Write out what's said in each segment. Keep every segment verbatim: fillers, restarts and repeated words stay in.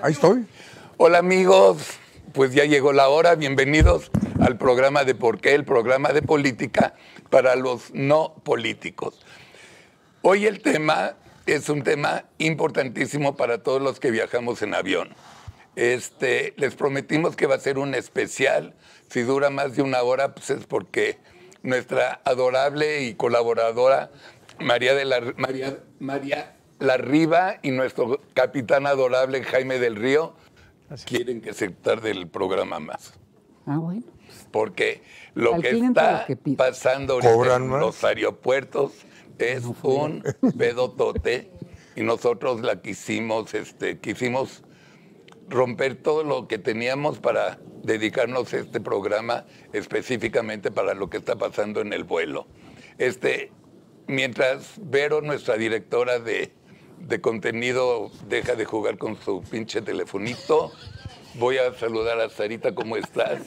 Ahí estoy. Hola amigos, pues ya llegó la hora. Bienvenidos al programa de Por qué, el programa de política para los no políticos. Hoy el tema es un tema importantísimo para todos los que viajamos en avión. Este, les prometimos que va a ser un especial. Si dura más de una hora, pues es porque nuestra adorable y colaboradora María de la María, María Larriba y nuestro capitán adorable Jaime del Río Así. quieren que se tarde el programa más. Ah, bueno. Porque lo que está lo que pasando ahorita en los aeropuertos es no un pedotote y nosotros la quisimos, este, quisimos romper todo lo que teníamos para dedicarnos a este programa específicamente para lo que está pasando en el vuelo. Este, mientras Vero, nuestra directora de, de contenido, deja de jugar con su pinche telefonito, voy a saludar a Sarita. ¿Cómo estás?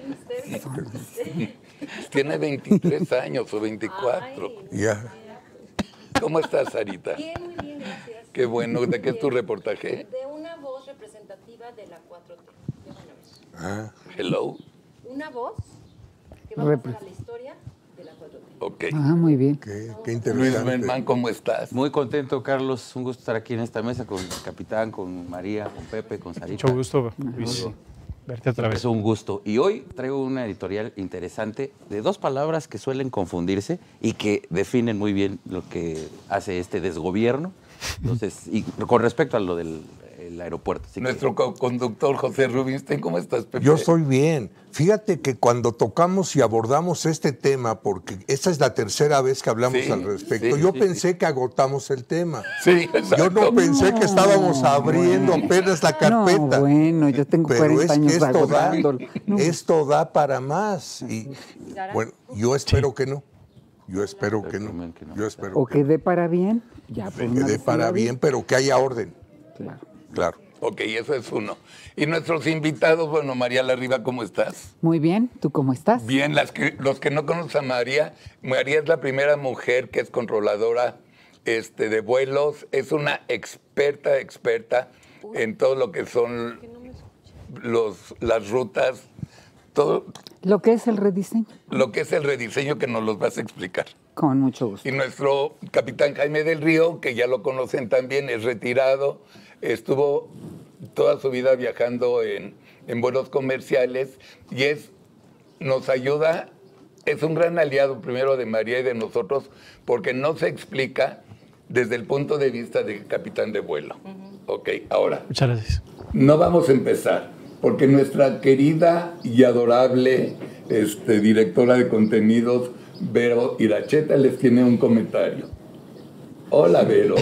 Tiene veintitrés años o veinticuatro. Ya. ¿Cómo estás, Sarita? Bien, muy bien, gracias. Qué bueno. ¿De qué es tu reportaje? De una voz representativa de la cuatro T. Ah, hello. Una voz que va a pasar a la historia de la cuatro T. Ok. Ah, muy bien. Qué, qué interesante. Luis Merman, ¿cómo estás? Muy contento, Carlos. Un gusto estar aquí en esta mesa con el capitán, con María, con Pepe, con Sarita. Mucho gusto, Luis, verte otra vez. Es un gusto. Y hoy traigo una editorial interesante de dos palabras que suelen confundirse y que definen muy bien lo que hace este desgobierno. Entonces, y con respecto a lo del el aeropuerto. Así Nuestro que... conductor José Rubinstein, ¿cómo estás, Pepe? Yo estoy bien. Fíjate que cuando tocamos y abordamos este tema, porque esta es la tercera vez que hablamos sí, al respecto, sí, yo sí, pensé sí. que agotamos el tema. Sí, exacto. Yo no pensé no, que estábamos abriendo bueno. apenas la carpeta. No, bueno, yo tengo Pero cuarenta es años que esto da, agotándolo. No. esto da para más. Y bueno, yo espero sí. que no. Yo espero que no. Yo espero o que, que dé para bien. Ya, que dé para bien, pero que haya orden. Claro. Claro. Ok, eso es uno. Y nuestros invitados, bueno, María Larriba, ¿cómo estás? Muy bien, ¿tú cómo estás? Bien, las que, los que no conocen a María, María es la primera mujer que es controladora este, de vuelos, es una experta, experta en todo lo que son los, las rutas, todo. Lo que es el rediseño. Lo que es el rediseño que nos los vas a explicar. Con mucho gusto. Y nuestro capitán Jaime del Río, que ya lo conocen también, es retirado, estuvo toda su vida viajando en, en vuelos comerciales y es, nos ayuda, es un gran aliado primero de María y de nosotros, porque no se explica desde el punto de vista del capitán de vuelo. Uh-huh. Ok, ahora. Muchas gracias. No vamos a empezar, porque nuestra querida y adorable este, directora de contenidos, Vero Iracheta, les tiene un comentario. Hola, Vero.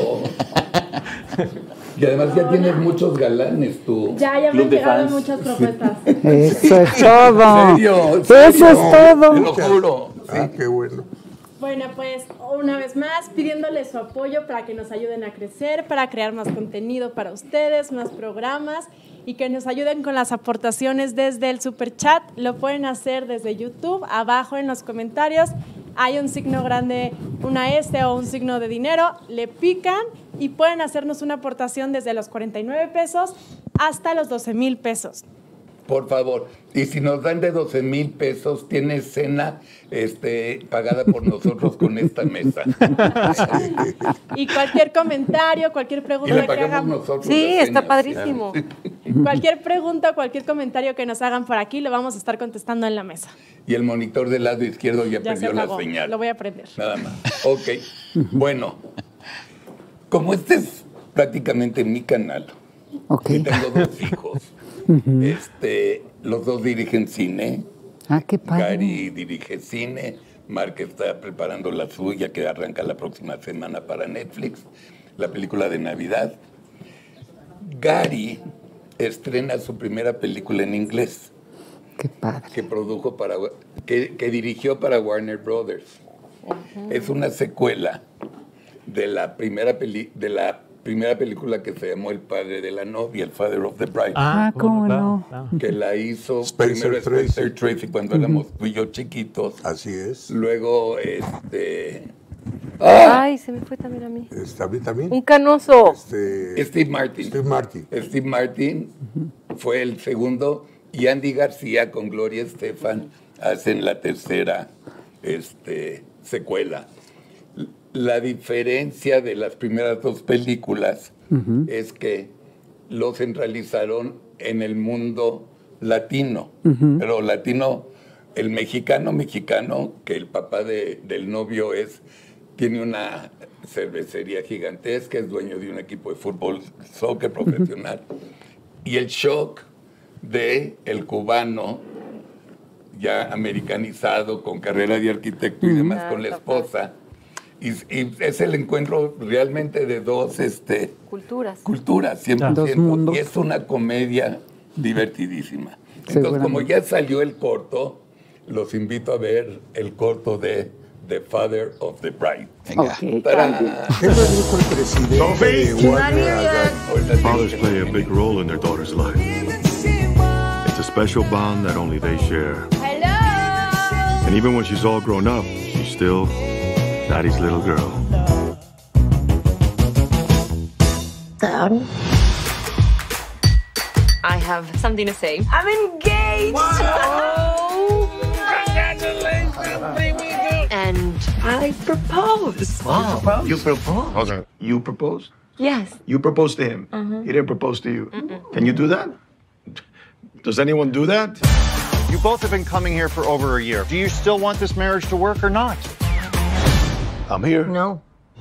Y además ya tienes muchos galanes tú. Ya, ya me han llegado muchas propuestas. Eso es todo. ¿En serio? Eso es todo. Te lo juro. Ah, qué bueno. Bueno, pues una vez más pidiéndoles su apoyo para que nos ayuden a crecer, para crear más contenido para ustedes, más programas y que nos ayuden con las aportaciones desde el superchat. Lo pueden hacer desde YouTube, abajo en los comentarios. Hay un signo grande, una S o un signo de dinero, le pican y pueden hacernos una aportación desde los cuarenta y nueve pesos hasta los doce mil pesos. Por favor, y si nos dan de doce mil pesos, tiene cena este, pagada por nosotros con esta mesa. Y cualquier comentario, cualquier pregunta y le que hagan. Nosotros sí, está cena, padrísimo. Claro. Cualquier pregunta, cualquier comentario que nos hagan por aquí, lo vamos a estar contestando en la mesa. Y el monitor del lado izquierdo ya, ya perdió se la apagó. señal. Lo voy a prender. Nada más. Ok. Bueno, como este es prácticamente mi canal, okay. y tengo dos hijos. Uh-huh. este, los dos dirigen cine. Ah, qué padre. Gary dirige cine, Mark está preparando la suya que arranca la próxima semana para Netflix, la película de Navidad. Gary estrena su primera película en inglés. Qué padre. Que produjo para, que, que dirigió para Warner Brothers. Uh-huh. Es una secuela de la primera peli, de la primera película que se llamó El padre de la novia, El Father of the Bride. Ah, ¿cómo no? Que la hizo Spencer primero Tracy. Spencer Tracy cuando uh-huh. éramos tú y yo chiquitos. Así es. Luego, este... Ay, se me fue también a mí. ¿Está bien también? Un canoso. Este, Steve Martin. Steve Martin. Steve Martin fue el segundo y Andy García con Gloria Estefan hacen la tercera este, secuela. La diferencia de las primeras dos películas uh-huh. es que lo centralizaron en el mundo latino, uh-huh. pero latino, el mexicano mexicano, que el papá de, del novio es, tiene una cervecería gigantesca, es dueño de un equipo de fútbol, soccer profesional, uh-huh. y el shock de el cubano ya americanizado, con carrera de arquitecto y demás, uh-huh. con la esposa. Y, y es el encuentro realmente de dos este, culturas. Culturas, cien por ciento. Y es una comedia divertidísima. Entonces, como ya salió el corto, los invito a ver el corto de The Father of the Bride. Okay. ¿Qué lo dijo el presidente de Warner? Fathers play a big role in their daughter's life. It's a special bond that only they share. Hello. And even when she's all grown up, she's still Daddy's little girl. Dad? I have something to say. I'm engaged! Wow. Congratulations, baby! And I propose. Wow, you proposed? Okay. You proposed? Yes. You proposed to him? Uh-huh. He didn't propose to you? Mm-mm. Can you do that? Does anyone do that? You both have been coming here for over a year. Do you still want this marriage to work or not? I'm here. No.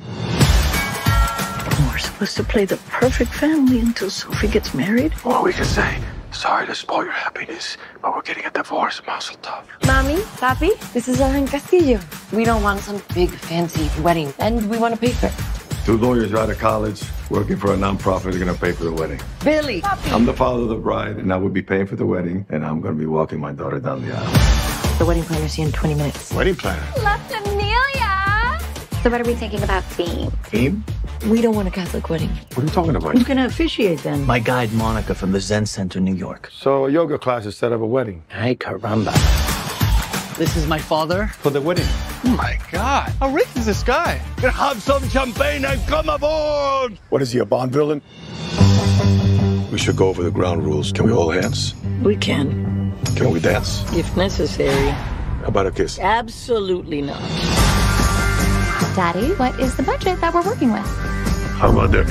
We're supposed to play the perfect family until Sophie gets married. Or we could say, sorry to spoil your happiness, but we're getting a divorce. Mazel tov. Mommy, Papi, this is Ellen Castillo. We don't want some big fancy wedding, and we want to pay for it. Two lawyers out of college, working for a nonprofit, are going to pay for the wedding. Billy! Papi. I'm the father of the bride, and I will be paying for the wedding, and I'm going to be walking my daughter down the aisle. The wedding planner's here in twenty minutes. Wedding planner? Left Amelia! So what are we thinking about theme? Theme? We don't want a Catholic wedding. What are you talking about? Who's going to officiate then? My guide, Monica, from the Zen Center, New York. So a yoga class instead of a wedding? Ay, caramba. This is my father. For the wedding. Oh, my God. How rich is this guy? Have some champagne and come aboard! What is he, a Bond villain? We should go over the ground rules. Can we hold hands? We can. Can we dance? If necessary. How about a kiss? Absolutely not. Daddy, what is the budget that we're working with? How about that?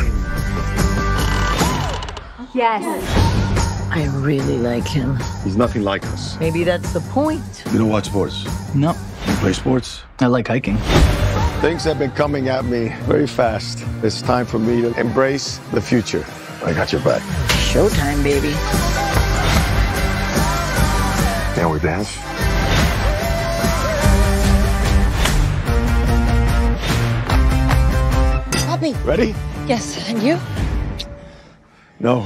Yes. I really like him. He's nothing like us. Maybe that's the point. You don't watch sports? No. You play sports? I like hiking. Things have been coming at me very fast. It's time for me to embrace the future. I got your back. Showtime, baby. Can we dance? Papi. Ready? Yes, and you? No.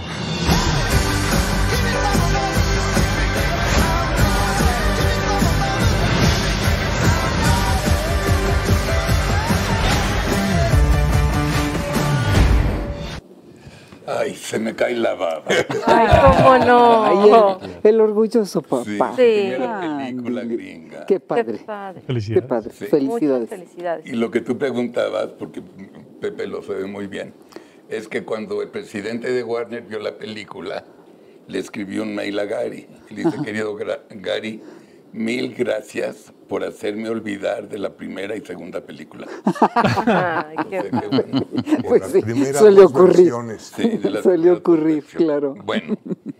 Ay, se me cae la baba. Ay, cómo no. Ay, el, el orgulloso papá. Sí, Sí. primera película gringa. Qué padre. Qué padre. Qué Felicidades. padre. Sí. Felicidades. Muchas felicidades. Y lo que tú preguntabas, porque Pepe lo sabe muy bien, es que cuando el presidente de Warner vio la película, le escribió un mail a Gary. Le dice, querido Gra- Gary, mil gracias por hacerme olvidar de la primera y segunda película. Ay, qué O sea, que, bueno, Pues las sí, primeras suele dos ocurrir. versiones. sí, de las Suele primeras dos ocurrir, versiones. claro. Bueno,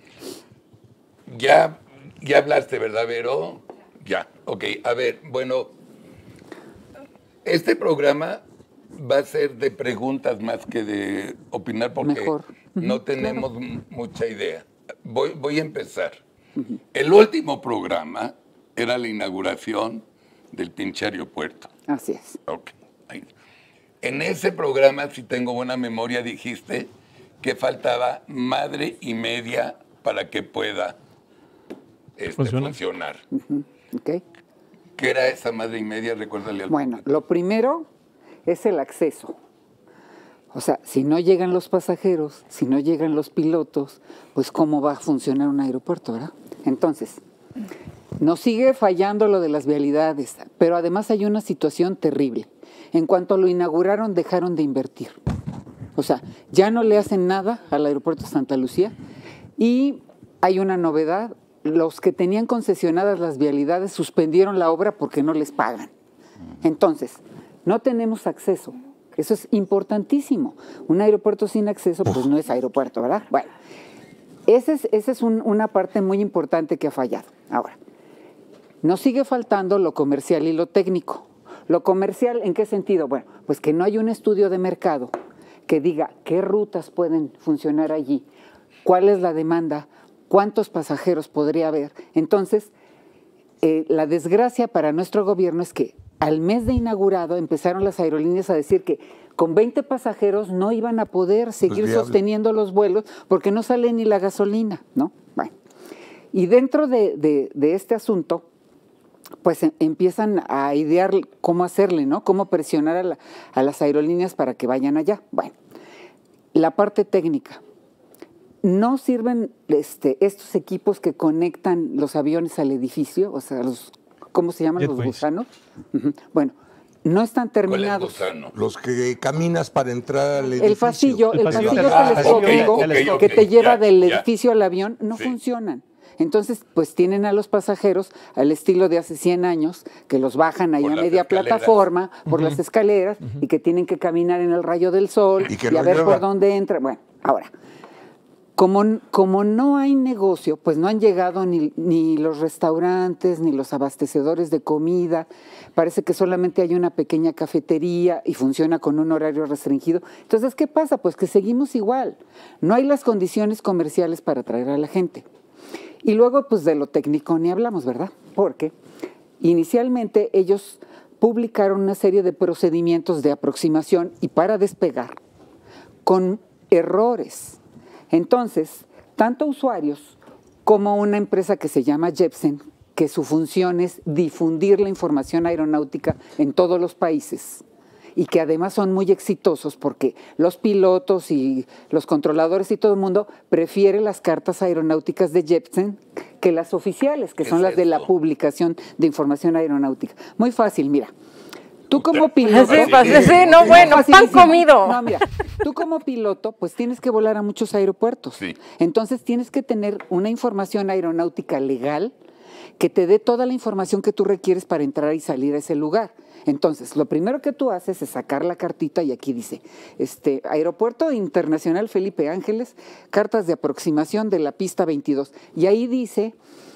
ya, ya hablaste, ¿verdad, Vero? Ya, ok. A ver, bueno, este programa va a ser de preguntas más que de opinar porque Mejor. no tenemos m- mucha idea. Voy, voy a empezar. El último programa era la inauguración del pinche aeropuerto. Así es. Ok. Ahí. En ese programa, si tengo buena memoria, dijiste que faltaba madre y media para que pueda este, Funciona. funcionar. Ujú, ok. ¿Qué era esa madre y media? Recuérdale al Bueno, público. lo primero es el acceso. O sea, si no llegan los pasajeros, si no llegan los pilotos, pues ¿cómo va a funcionar un aeropuerto, verdad? Entonces, nos sigue fallando lo de las vialidades, pero además hay una situación terrible. En cuanto lo inauguraron, dejaron de invertir. O sea, ya no le hacen nada al aeropuerto de Santa Lucía y hay una novedad, los que tenían concesionadas las vialidades suspendieron la obra porque no les pagan. Entonces, no tenemos acceso. Eso es importantísimo. Un aeropuerto sin acceso, pues no es aeropuerto, ¿verdad? Bueno, esa es, esa es un, una parte muy importante que ha fallado. Ahora, nos sigue faltando lo comercial y lo técnico. Lo comercial, ¿en qué sentido? Bueno, pues que no hay un estudio de mercado que diga qué rutas pueden funcionar allí, cuál es la demanda, cuántos pasajeros podría haber. Entonces, eh, la desgracia para nuestro gobierno es que al mes de inaugurado empezaron las aerolíneas a decir que con veinte pasajeros no iban a poder seguir sosteniendo los vuelos porque no sale ni la gasolina, ¿no? Bueno, y dentro de, de, de este asunto, pues em, empiezan a idear cómo hacerle, ¿no? Cómo presionar a, la, a las aerolíneas para que vayan allá. Bueno, la parte técnica. No sirven este, estos equipos que conectan los aviones al edificio, o sea, los, ¿cómo se llaman? Jetways. Los gusanos. Uh-huh. Bueno, no están terminados. Los que caminas para entrar al edificio. El pasillo, el, el pasillo, pasillo ah, telescópico okay, okay, okay, que te lleva ya, del ya. edificio al avión no sí. funcionan. Entonces, pues tienen a los pasajeros al estilo de hace cien años, que los bajan ahí por a media escaleras. plataforma, por uh-huh. las escaleras, uh-huh. y que tienen que caminar en el rayo del sol, y, y a ver lleva. por dónde entra. Bueno, ahora, como, como no hay negocio, pues no han llegado ni, ni los restaurantes, ni los abastecedores de comida. Parece que solamente hay una pequeña cafetería y funciona con un horario restringido. Entonces, ¿qué pasa? Pues que seguimos igual. No hay las condiciones comerciales para atraer a la gente. Y luego, pues de lo técnico ni hablamos, ¿verdad? Porque inicialmente ellos publicaron una serie de procedimientos de aproximación y para despegar con errores. Entonces, tanto usuarios como una empresa que se llama Jepsen, que su función es difundir la información aeronáutica en todos los países, y que además son muy exitosos porque los pilotos y los controladores y todo el mundo prefiere las cartas aeronáuticas de Jepsen que las oficiales, que son las esto? de la publicación de información aeronáutica. Muy fácil, mira. Tú como piloto... Sí, sí, sí, no, bueno, pan comido. No, mira, tú como piloto, pues tienes que volar a muchos aeropuertos. Sí. Entonces tienes que tener una información aeronáutica legal que te dé toda la información que tú requieres para entrar y salir a ese lugar. Entonces, lo primero que tú haces es sacar la cartita y aquí dice, este, Aeropuerto Internacional Felipe Ángeles, cartas de aproximación de la pista veintidós. Y ahí dice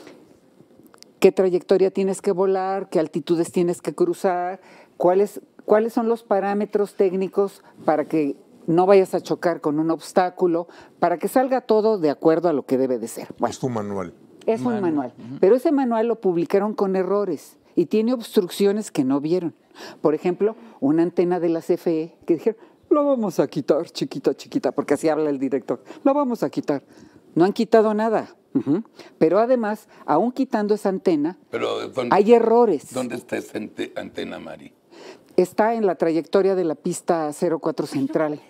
qué trayectoria tienes que volar, qué altitudes tienes que cruzar, cuáles, cuáles son los parámetros técnicos para que no vayas a chocar con un obstáculo, para que salga todo de acuerdo a lo que debe de ser. Bueno, es tu manual. Es un manual, pero ese manual lo publicaron con errores y tiene obstrucciones que no vieron. Por ejemplo, una antena de la C F E que dijeron, la vamos a quitar, chiquita, chiquita, porque así habla el director, la vamos a quitar. No han quitado nada, uh-huh. pero además, aún quitando esa antena, pero ¿dónde, hay errores. ¿Dónde está esa antena, Mari? Está en la trayectoria de la pista cero cuatro central.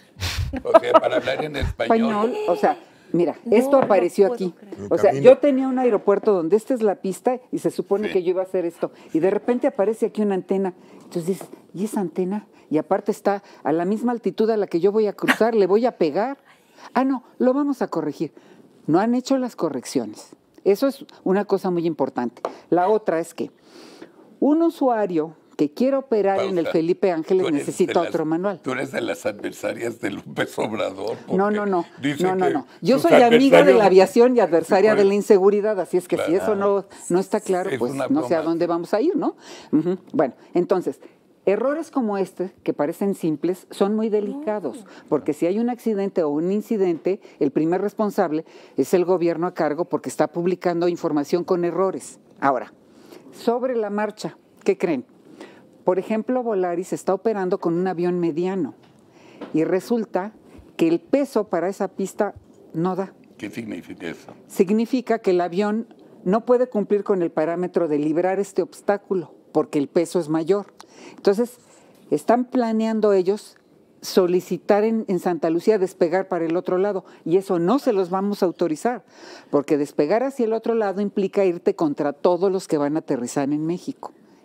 O sea, para hablar en español. Español, o sea... Mira, no, esto apareció no aquí. Creer. O sea, yo tenía un aeropuerto donde esta es la pista y se supone sí. que yo iba a hacer esto. Y de repente aparece aquí una antena. Entonces dices, ¿y esa antena? Y aparte está a la misma altitud a la que yo voy a cruzar, ¿le voy a pegar? Ah, no, lo vamos a corregir. No han hecho las correcciones. Eso es una cosa muy importante. La otra es que un usuario que quiera operar Pausa. en el Felipe Ángeles necesita las, otro manual. Tú eres de las adversarias de López Obrador. No, no, no. no, no, no. Yo soy amiga de la aviación y adversaria de la inseguridad, así es que claro. si eso no, no está claro, es pues no sé a dónde vamos a ir, ¿no? Uh-huh. Bueno, entonces, errores como este, que parecen simples, son muy delicados, porque si hay un accidente o un incidente, el primer responsable es el gobierno a cargo porque está publicando información con errores. Ahora, sobre la marcha, ¿qué creen? Por ejemplo, Volaris está operando con un avión mediano y resulta que el peso para esa pista no da. ¿Qué significa eso? Significa que el avión no puede cumplir con el parámetro de librar este obstáculo porque el peso es mayor. Entonces, están planeando ellos solicitar en, en Santa Lucía despegar para el otro lado y eso no se los vamos a autorizar porque despegar hacia el otro lado implica irte contra todos los que van a aterrizar en México.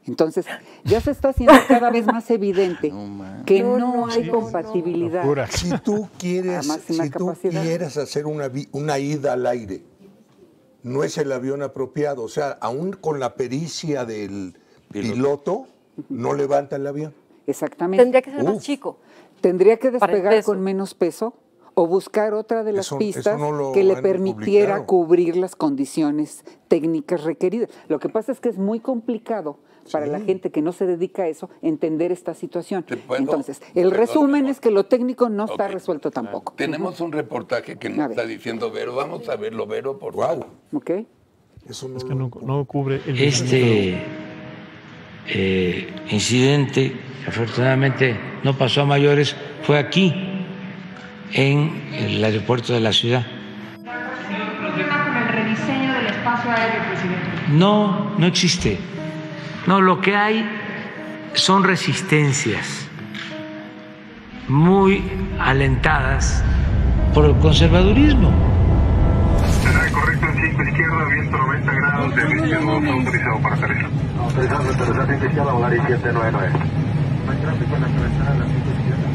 Entonces, ya se está haciendo cada vez más evidente no, que no, no hay sí, compatibilidad. No, no. Si tú quieres, si tú quieres hacer una, una ida al aire, no es el avión apropiado. O sea, aún con la pericia del piloto, piloto no levanta el avión. Exactamente. Tendría que ser Uf. más chico. Tendría que despegar con menos peso o buscar otra de las eso, pistas eso no que le permitiera publicado. cubrir las condiciones técnicas requeridas. Lo que pasa es que es muy complicado para sí. la gente que no se dedica a eso entender esta situación. Entonces, el Perdón, resumen es que lo técnico no okay. está resuelto tampoco. Tenemos un reportaje que nos está diciendo Vero. Vamos a verlo, Vero, por favor. Ok. Eso no, es que no, no cubre el Este eh, incidente, afortunadamente, no pasó a mayores, fue aquí, en el aeropuerto de la ciudad. ¿Problema con el rediseño del espacio aéreo, presidente? No, no existe. No, lo que hay son resistencias muy alentadas por el conservadurismo. Será correcto en cinco izquierda, viento noventa grados, de visión no autorizado para aterrizar. Autorizado, aterrizar cinco izquierda, volar y siete nueve nueve. No hay tráfico en atravesar a la cinco izquierda.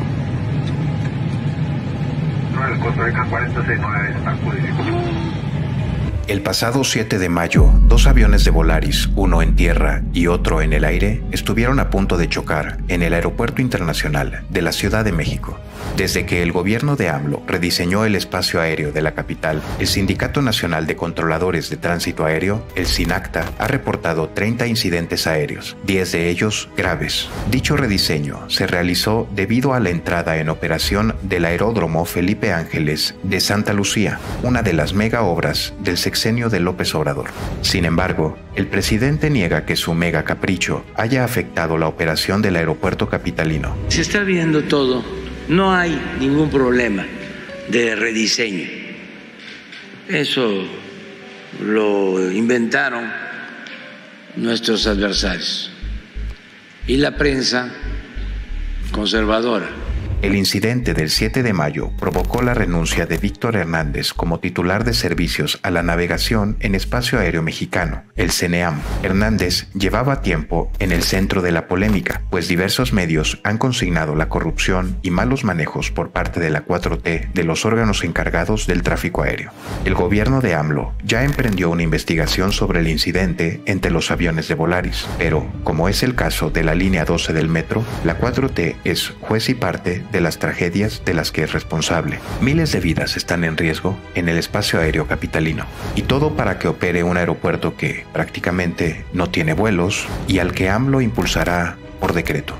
nueve cuatro E K cuarenta seis nueve está purificado. El pasado siete de mayo, dos aviones de Volaris, uno en tierra y otro en el aire, estuvieron a punto de chocar en el Aeropuerto Internacional de la Ciudad de México. Desde que el gobierno de AMLO rediseñó el espacio aéreo de la capital, el Sindicato Nacional de Controladores de Tránsito Aéreo, el SINACTA, ha reportado treinta incidentes aéreos, diez de ellos graves. Dicho rediseño se realizó debido a la entrada en operación del Aeródromo Felipe Ángeles de Santa Lucía, una de las mega obras del sexenio de López Obrador. Sin embargo, el presidente niega que su mega capricho haya afectado la operación del aeropuerto capitalino. Se está viendo todo. No hay ningún problema de rediseño. Eso lo inventaron nuestros adversarios y la prensa conservadora. El incidente del siete de mayo provocó la renuncia de Víctor Hernández como titular de servicios a la navegación en espacio aéreo mexicano, el CENEAM. Hernández llevaba tiempo en el centro de la polémica, pues diversos medios han consignado la corrupción y malos manejos por parte de la cuatro T de los órganos encargados del tráfico aéreo. El gobierno de AMLO ya emprendió una investigación sobre el incidente entre los aviones de Volaris, pero, como es el caso de la línea doce del metro, la cuatro T es juez y parte de las tragedias de las que es responsable. Miles de vidas están en riesgo en el espacio aéreo capitalino, y todo para que opere un aeropuerto que prácticamente no tiene vuelos y al que AMLO impulsará por decreto.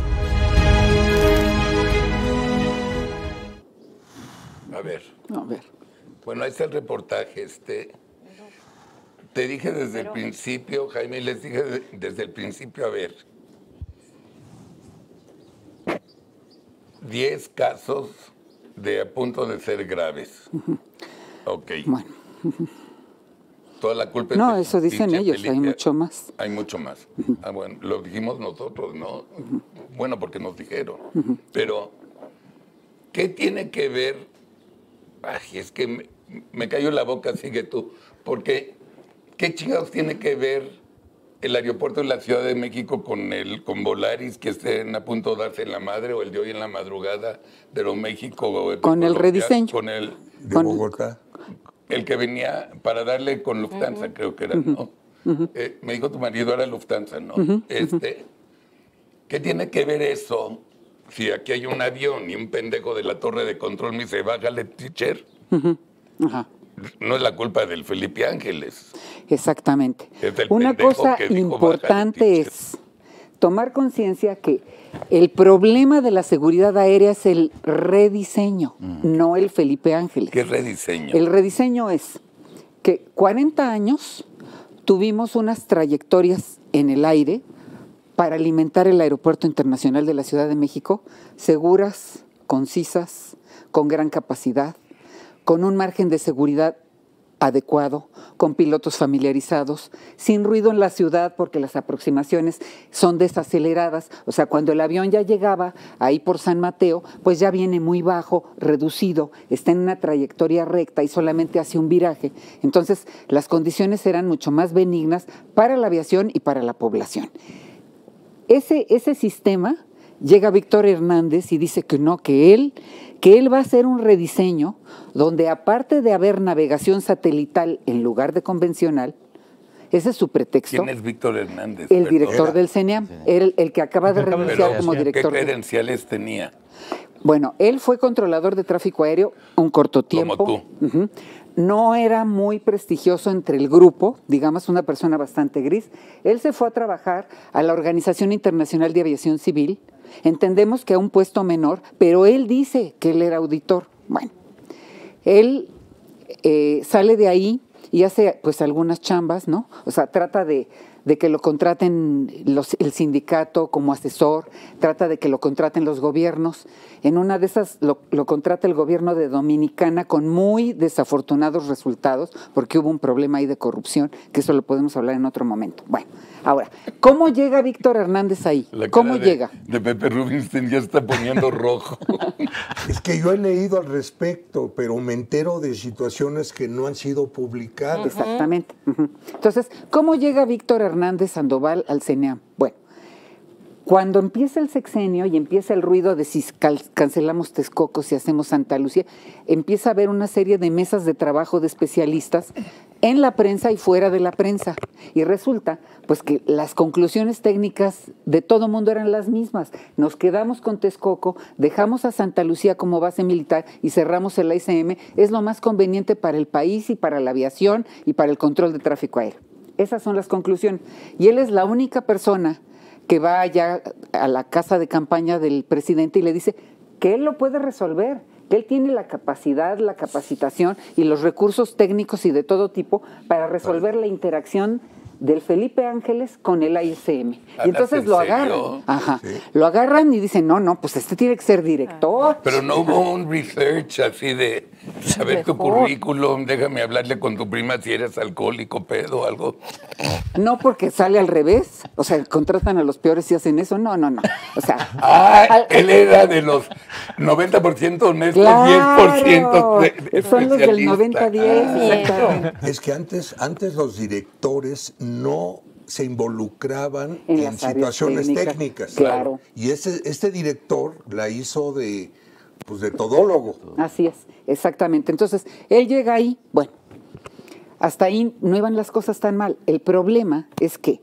A ver. A ver. Bueno, ahí está el reportaje. Este. Te dije desde el principio, Jaime, les dije desde el principio, a ver, diez casos de a punto de ser graves. Ok. Bueno. Toda la culpa es No, eso dicen ellos, Felipe. Hay mucho más. Hay mucho más. Ah, bueno, lo dijimos nosotros, ¿no? Bueno, porque nos dijeron. Pero, ¿qué tiene que ver? Ay, es que me, me cayó la boca, sigue tú. Porque, ¿qué chingados tiene que ver el aeropuerto de la Ciudad de México con el con Volaris, que estén a punto de darse en la madre, o el de hoy en la madrugada de Aeroméxico? O con el rediseño. Con el de con, Bogotá. El que venía para darle con Lufthansa, uh-huh. creo que era, ¿no? Uh-huh. Eh, me dijo tu marido era Lufthansa, ¿no? Uh-huh. Este, ¿qué tiene que ver eso? Si aquí hay un avión y un pendejo de la torre de control me dice, bájale, teacher. Uh-huh. Ajá. No es la culpa del Felipe Ángeles. Exactamente. Una cosa importante es tomar conciencia que el problema de la seguridad aérea es el rediseño, mm. no el Felipe Ángeles. ¿Qué rediseño? El rediseño es que cuarenta años tuvimos unas trayectorias en el aire para alimentar el Aeropuerto Internacional de la Ciudad de México, seguras, concisas, con gran capacidad, con un margen de seguridad adecuado, con pilotos familiarizados, sin ruido en la ciudad porque las aproximaciones son desaceleradas. O sea, cuando el avión ya llegaba ahí por San Mateo, pues ya viene muy bajo, reducido, está en una trayectoria recta y solamente hace un viraje. Entonces, las condiciones eran mucho más benignas para la aviación y para la población. ese, ese sistema, llega Víctor Hernández y dice que no, que él, que él va a hacer un rediseño donde aparte de haber navegación satelital en lugar de convencional, ese es su pretexto. ¿Quién es Víctor Hernández? El director del CENEAM, era el, el que acaba de renunciar como director. ¿Qué credenciales tenía? Bueno, él fue controlador de tráfico aéreo un corto tiempo. Como tú. Uh-huh. No era muy prestigioso entre el grupo, digamos una persona bastante gris. Él se fue a trabajar a la Organización Internacional de Aviación Civil. Entendemos que a un puesto menor, pero él dice que él era auditor. Bueno, él eh, sale de ahí y hace pues algunas chambas, ¿no? O sea, trata de, de que lo contraten los, el sindicato como asesor, trata de que lo contraten los gobiernos. En una de esas lo, lo contrata el gobierno de Dominicana con muy desafortunados resultados, porque hubo un problema ahí de corrupción, que eso lo podemos hablar en otro momento. Bueno, ahora, ¿cómo llega Víctor Hernández ahí? La ¿Cómo cara de, llega? De Pepe Rubinstein ya está poniendo rojo. Es que yo he leído al respecto, pero me entero de situaciones que no han sido publicadas. Exactamente. Uh-huh. Entonces, ¿cómo llega Víctor Hernández Sandoval al CENEAM? Bueno, cuando empieza el sexenio y empieza el ruido de si cancelamos Texcoco, si hacemos Santa Lucía, empieza a haber una serie de mesas de trabajo de especialistas en la prensa y fuera de la prensa. Y resulta pues que las conclusiones técnicas de todo mundo eran las mismas. Nos quedamos con Texcoco, dejamos a Santa Lucía como base militar y cerramos el A I C M. Es lo más conveniente para el país y para la aviación y para el control de tráfico aéreo. Esas son las conclusiones. Y él es la única persona que va allá a la casa de campaña del presidente y le dice que él lo puede resolver, que él tiene la capacidad, la capacitación y los recursos técnicos y de todo tipo para resolver la interacción del Felipe Ángeles con el A I C M. Y entonces lo agarran. Ajá. Sí. Lo agarran y dicen, no, no, pues este tiene que ser director. Pero no hubo un research así de saber tu currículum, déjame hablarle con tu prima si eres alcohólico, pedo, algo. No, porque sale al revés. O sea, contratan a los peores y hacen eso. No, no, no. O sea. Ah, al, él era de los noventa por ciento honestos, claro, diez por ciento de, de son los del noventa diez. Ah, es que antes, antes los directores no se involucraban en, en situaciones técnicas. técnicas claro. Y ese, este director la hizo de, pues de todólogo. Así es, exactamente. Entonces, él llega ahí, bueno, hasta ahí no iban las cosas tan mal. El problema es que,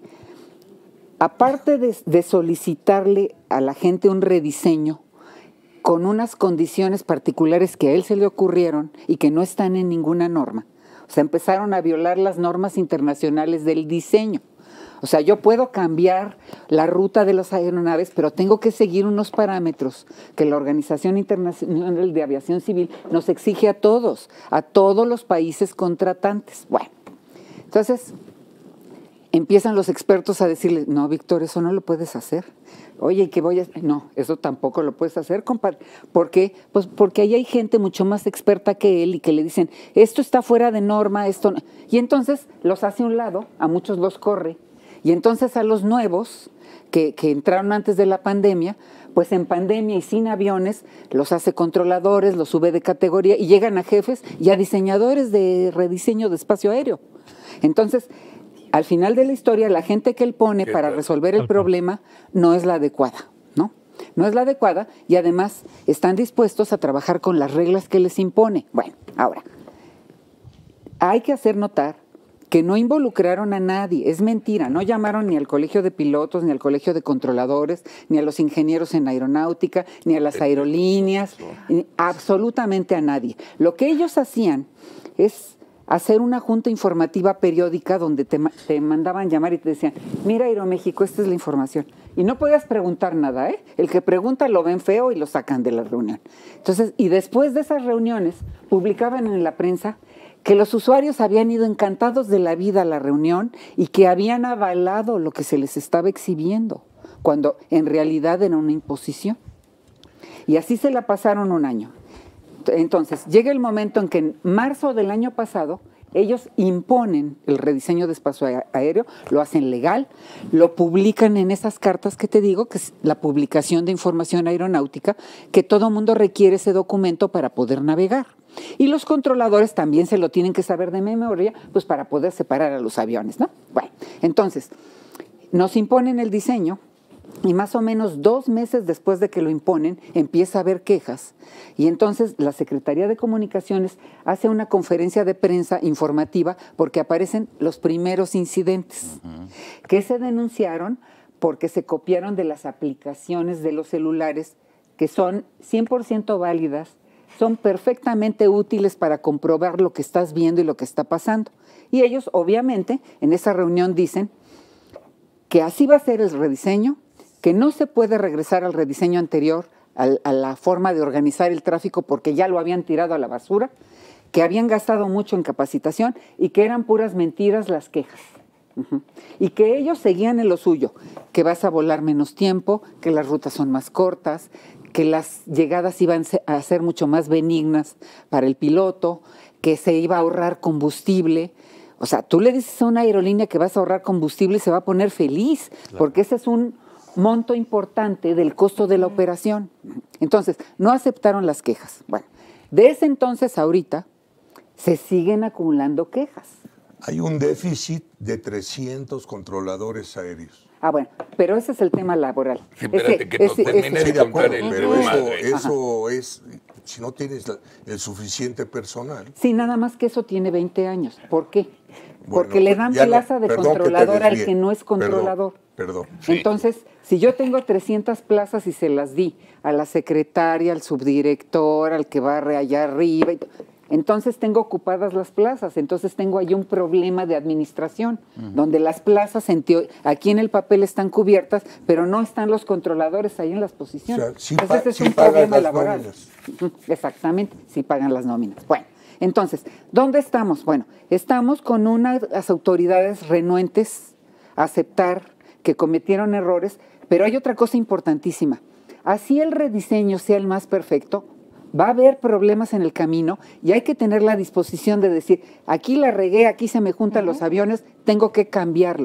aparte de, de solicitarle a la gente un rediseño con unas condiciones particulares que a él se le ocurrieron y que no están en ninguna norma, o sea, empezaron a violar las normas internacionales del diseño. O sea, yo puedo cambiar la ruta de las aeronaves, pero tengo que seguir unos parámetros que la Organización Internacional de Aviación Civil nos exige a todos, a todos los países contratantes. Bueno, entonces empiezan los expertos a decirle, no, Víctor, eso no lo puedes hacer. Oye, ¿qué voy a hacer? No, eso tampoco lo puedes hacer, compadre. ¿Por qué? Pues porque ahí hay gente mucho más experta que él y que le dicen, esto está fuera de norma, esto no. Y entonces los hace a un lado, a muchos los corre. Y entonces a los nuevos, que, que entraron antes de la pandemia, pues en pandemia y sin aviones, los hace controladores, los sube de categoría y llegan a jefes y a diseñadores de rediseño de espacio aéreo. Entonces, al final de la historia, la gente que él pone para resolver el problema no es la adecuada, ¿no? No es la adecuada y además están dispuestos a trabajar con las reglas que les impone. Bueno, ahora, hay que hacer notar que no involucraron a nadie, es mentira, no llamaron ni al colegio de pilotos, ni al colegio de controladores, ni a los ingenieros en aeronáutica, ni a las aerolíneas, ni absolutamente a nadie. Lo que ellos hacían es hacer una junta informativa periódica donde te, te mandaban llamar y te decían, mira Aeroméxico, esta es la información. Y no podías preguntar nada, ¿eh? El que pregunta lo ven feo y lo sacan de la reunión. Entonces, y después de esas reuniones, publicaban en la prensa que los usuarios habían ido encantados de la vida a la reunión y que habían avalado lo que se les estaba exhibiendo, cuando en realidad era una imposición. Y así se la pasaron un año. Entonces, llega el momento en que en marzo del año pasado, ellos imponen el rediseño de espacio aéreo, lo hacen legal, lo publican en esas cartas que te digo, que es la publicación de información aeronáutica, que todo mundo requiere ese documento para poder navegar. Y los controladores también se lo tienen que saber de memoria, pues para poder separar a los aviones, ¿no? Bueno, entonces, nos imponen el diseño, Y más o menos dos meses después de que lo imponen, empieza a haber quejas. Y entonces la Secretaría de Comunicaciones hace una conferencia de prensa informativa porque aparecen los primeros incidentes uh-huh. que se denunciaron porque se copiaron de las aplicaciones de los celulares que son cien por ciento válidas, son perfectamente útiles para comprobar lo que estás viendo y lo que está pasando. Y ellos, obviamente, en esa reunión dicen que así va a ser el rediseño, que no se puede regresar al rediseño anterior, a, a la forma de organizar el tráfico, porque ya lo habían tirado a la basura, que habían gastado mucho en capacitación y que eran puras mentiras las quejas. Uh-huh. Y que ellos seguían en lo suyo, que vas a volar menos tiempo, que las rutas son más cortas, que las llegadas iban a ser mucho más benignas para el piloto, que se iba a ahorrar combustible. O sea, tú le dices a una aerolínea que vas a ahorrar combustible y se va a poner feliz, claro. porque ese es un monto importante del costo de la operación. Entonces, no aceptaron las quejas. Bueno, de ese entonces a ahorita se siguen acumulando quejas. Hay un déficit de trescientos controladores aéreos. Ah, bueno, pero ese es el tema laboral. Sí, espérate, ese, que nos ese, termine ese, de contar el pero eso, madre. eso es, si no tienes la, el suficiente personal. Sí, nada más que eso tiene veinte años. ¿Por qué? Bueno, Porque le dan plaza no, de controlador que al que no es controlador. Perdón, perdón. Sí. Entonces, si yo tengo trescientas plazas y se las di a la secretaria, al subdirector, al que barre allá arriba, entonces tengo ocupadas las plazas, entonces tengo ahí un problema de administración, uh-huh. donde las plazas en teo- aquí en el papel están cubiertas, pero no están los controladores ahí en las posiciones. O sea, sí entonces pa- es sí un pagan problema las laboral. nóminas. Exactamente, sí pagan las nóminas. Bueno, entonces, ¿dónde estamos? Bueno, estamos con unas autoridades renuentes a aceptar que cometieron errores, pero hay otra cosa importantísima. Así el rediseño sea el más perfecto, va a haber problemas en el camino y hay que tener la disposición de decir, aquí la regué, aquí se me juntan uh-huh. los aviones, tengo que cambiarlo.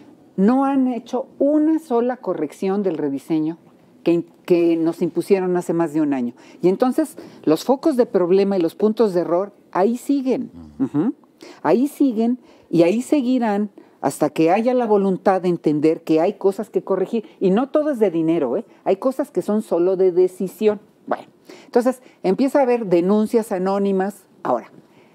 No han hecho una sola corrección del rediseño que, que nos impusieron hace más de un año. Y entonces los focos de problema y los puntos de error ahí siguen. Uh-huh. Ahí siguen y ahí seguirán hasta que haya la voluntad de entender que hay cosas que corregir. Y no todo es de dinero, ¿eh? Hay cosas que son solo de decisión. Bueno, entonces empieza a haber denuncias anónimas. Ahora,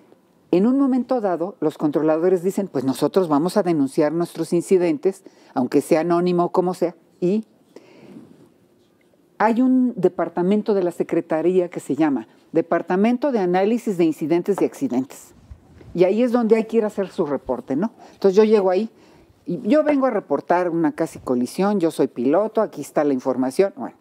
en un momento dado, los controladores dicen, pues nosotros vamos a denunciar nuestros incidentes, aunque sea anónimo o como sea, y hay un departamento de la Secretaría que se llama Departamento de Análisis de Incidentes y Accidentes. Y ahí es donde hay que ir a hacer su reporte, ¿no? Entonces yo llego ahí y yo vengo a reportar una casi colisión, yo soy piloto, aquí está la información. Bueno,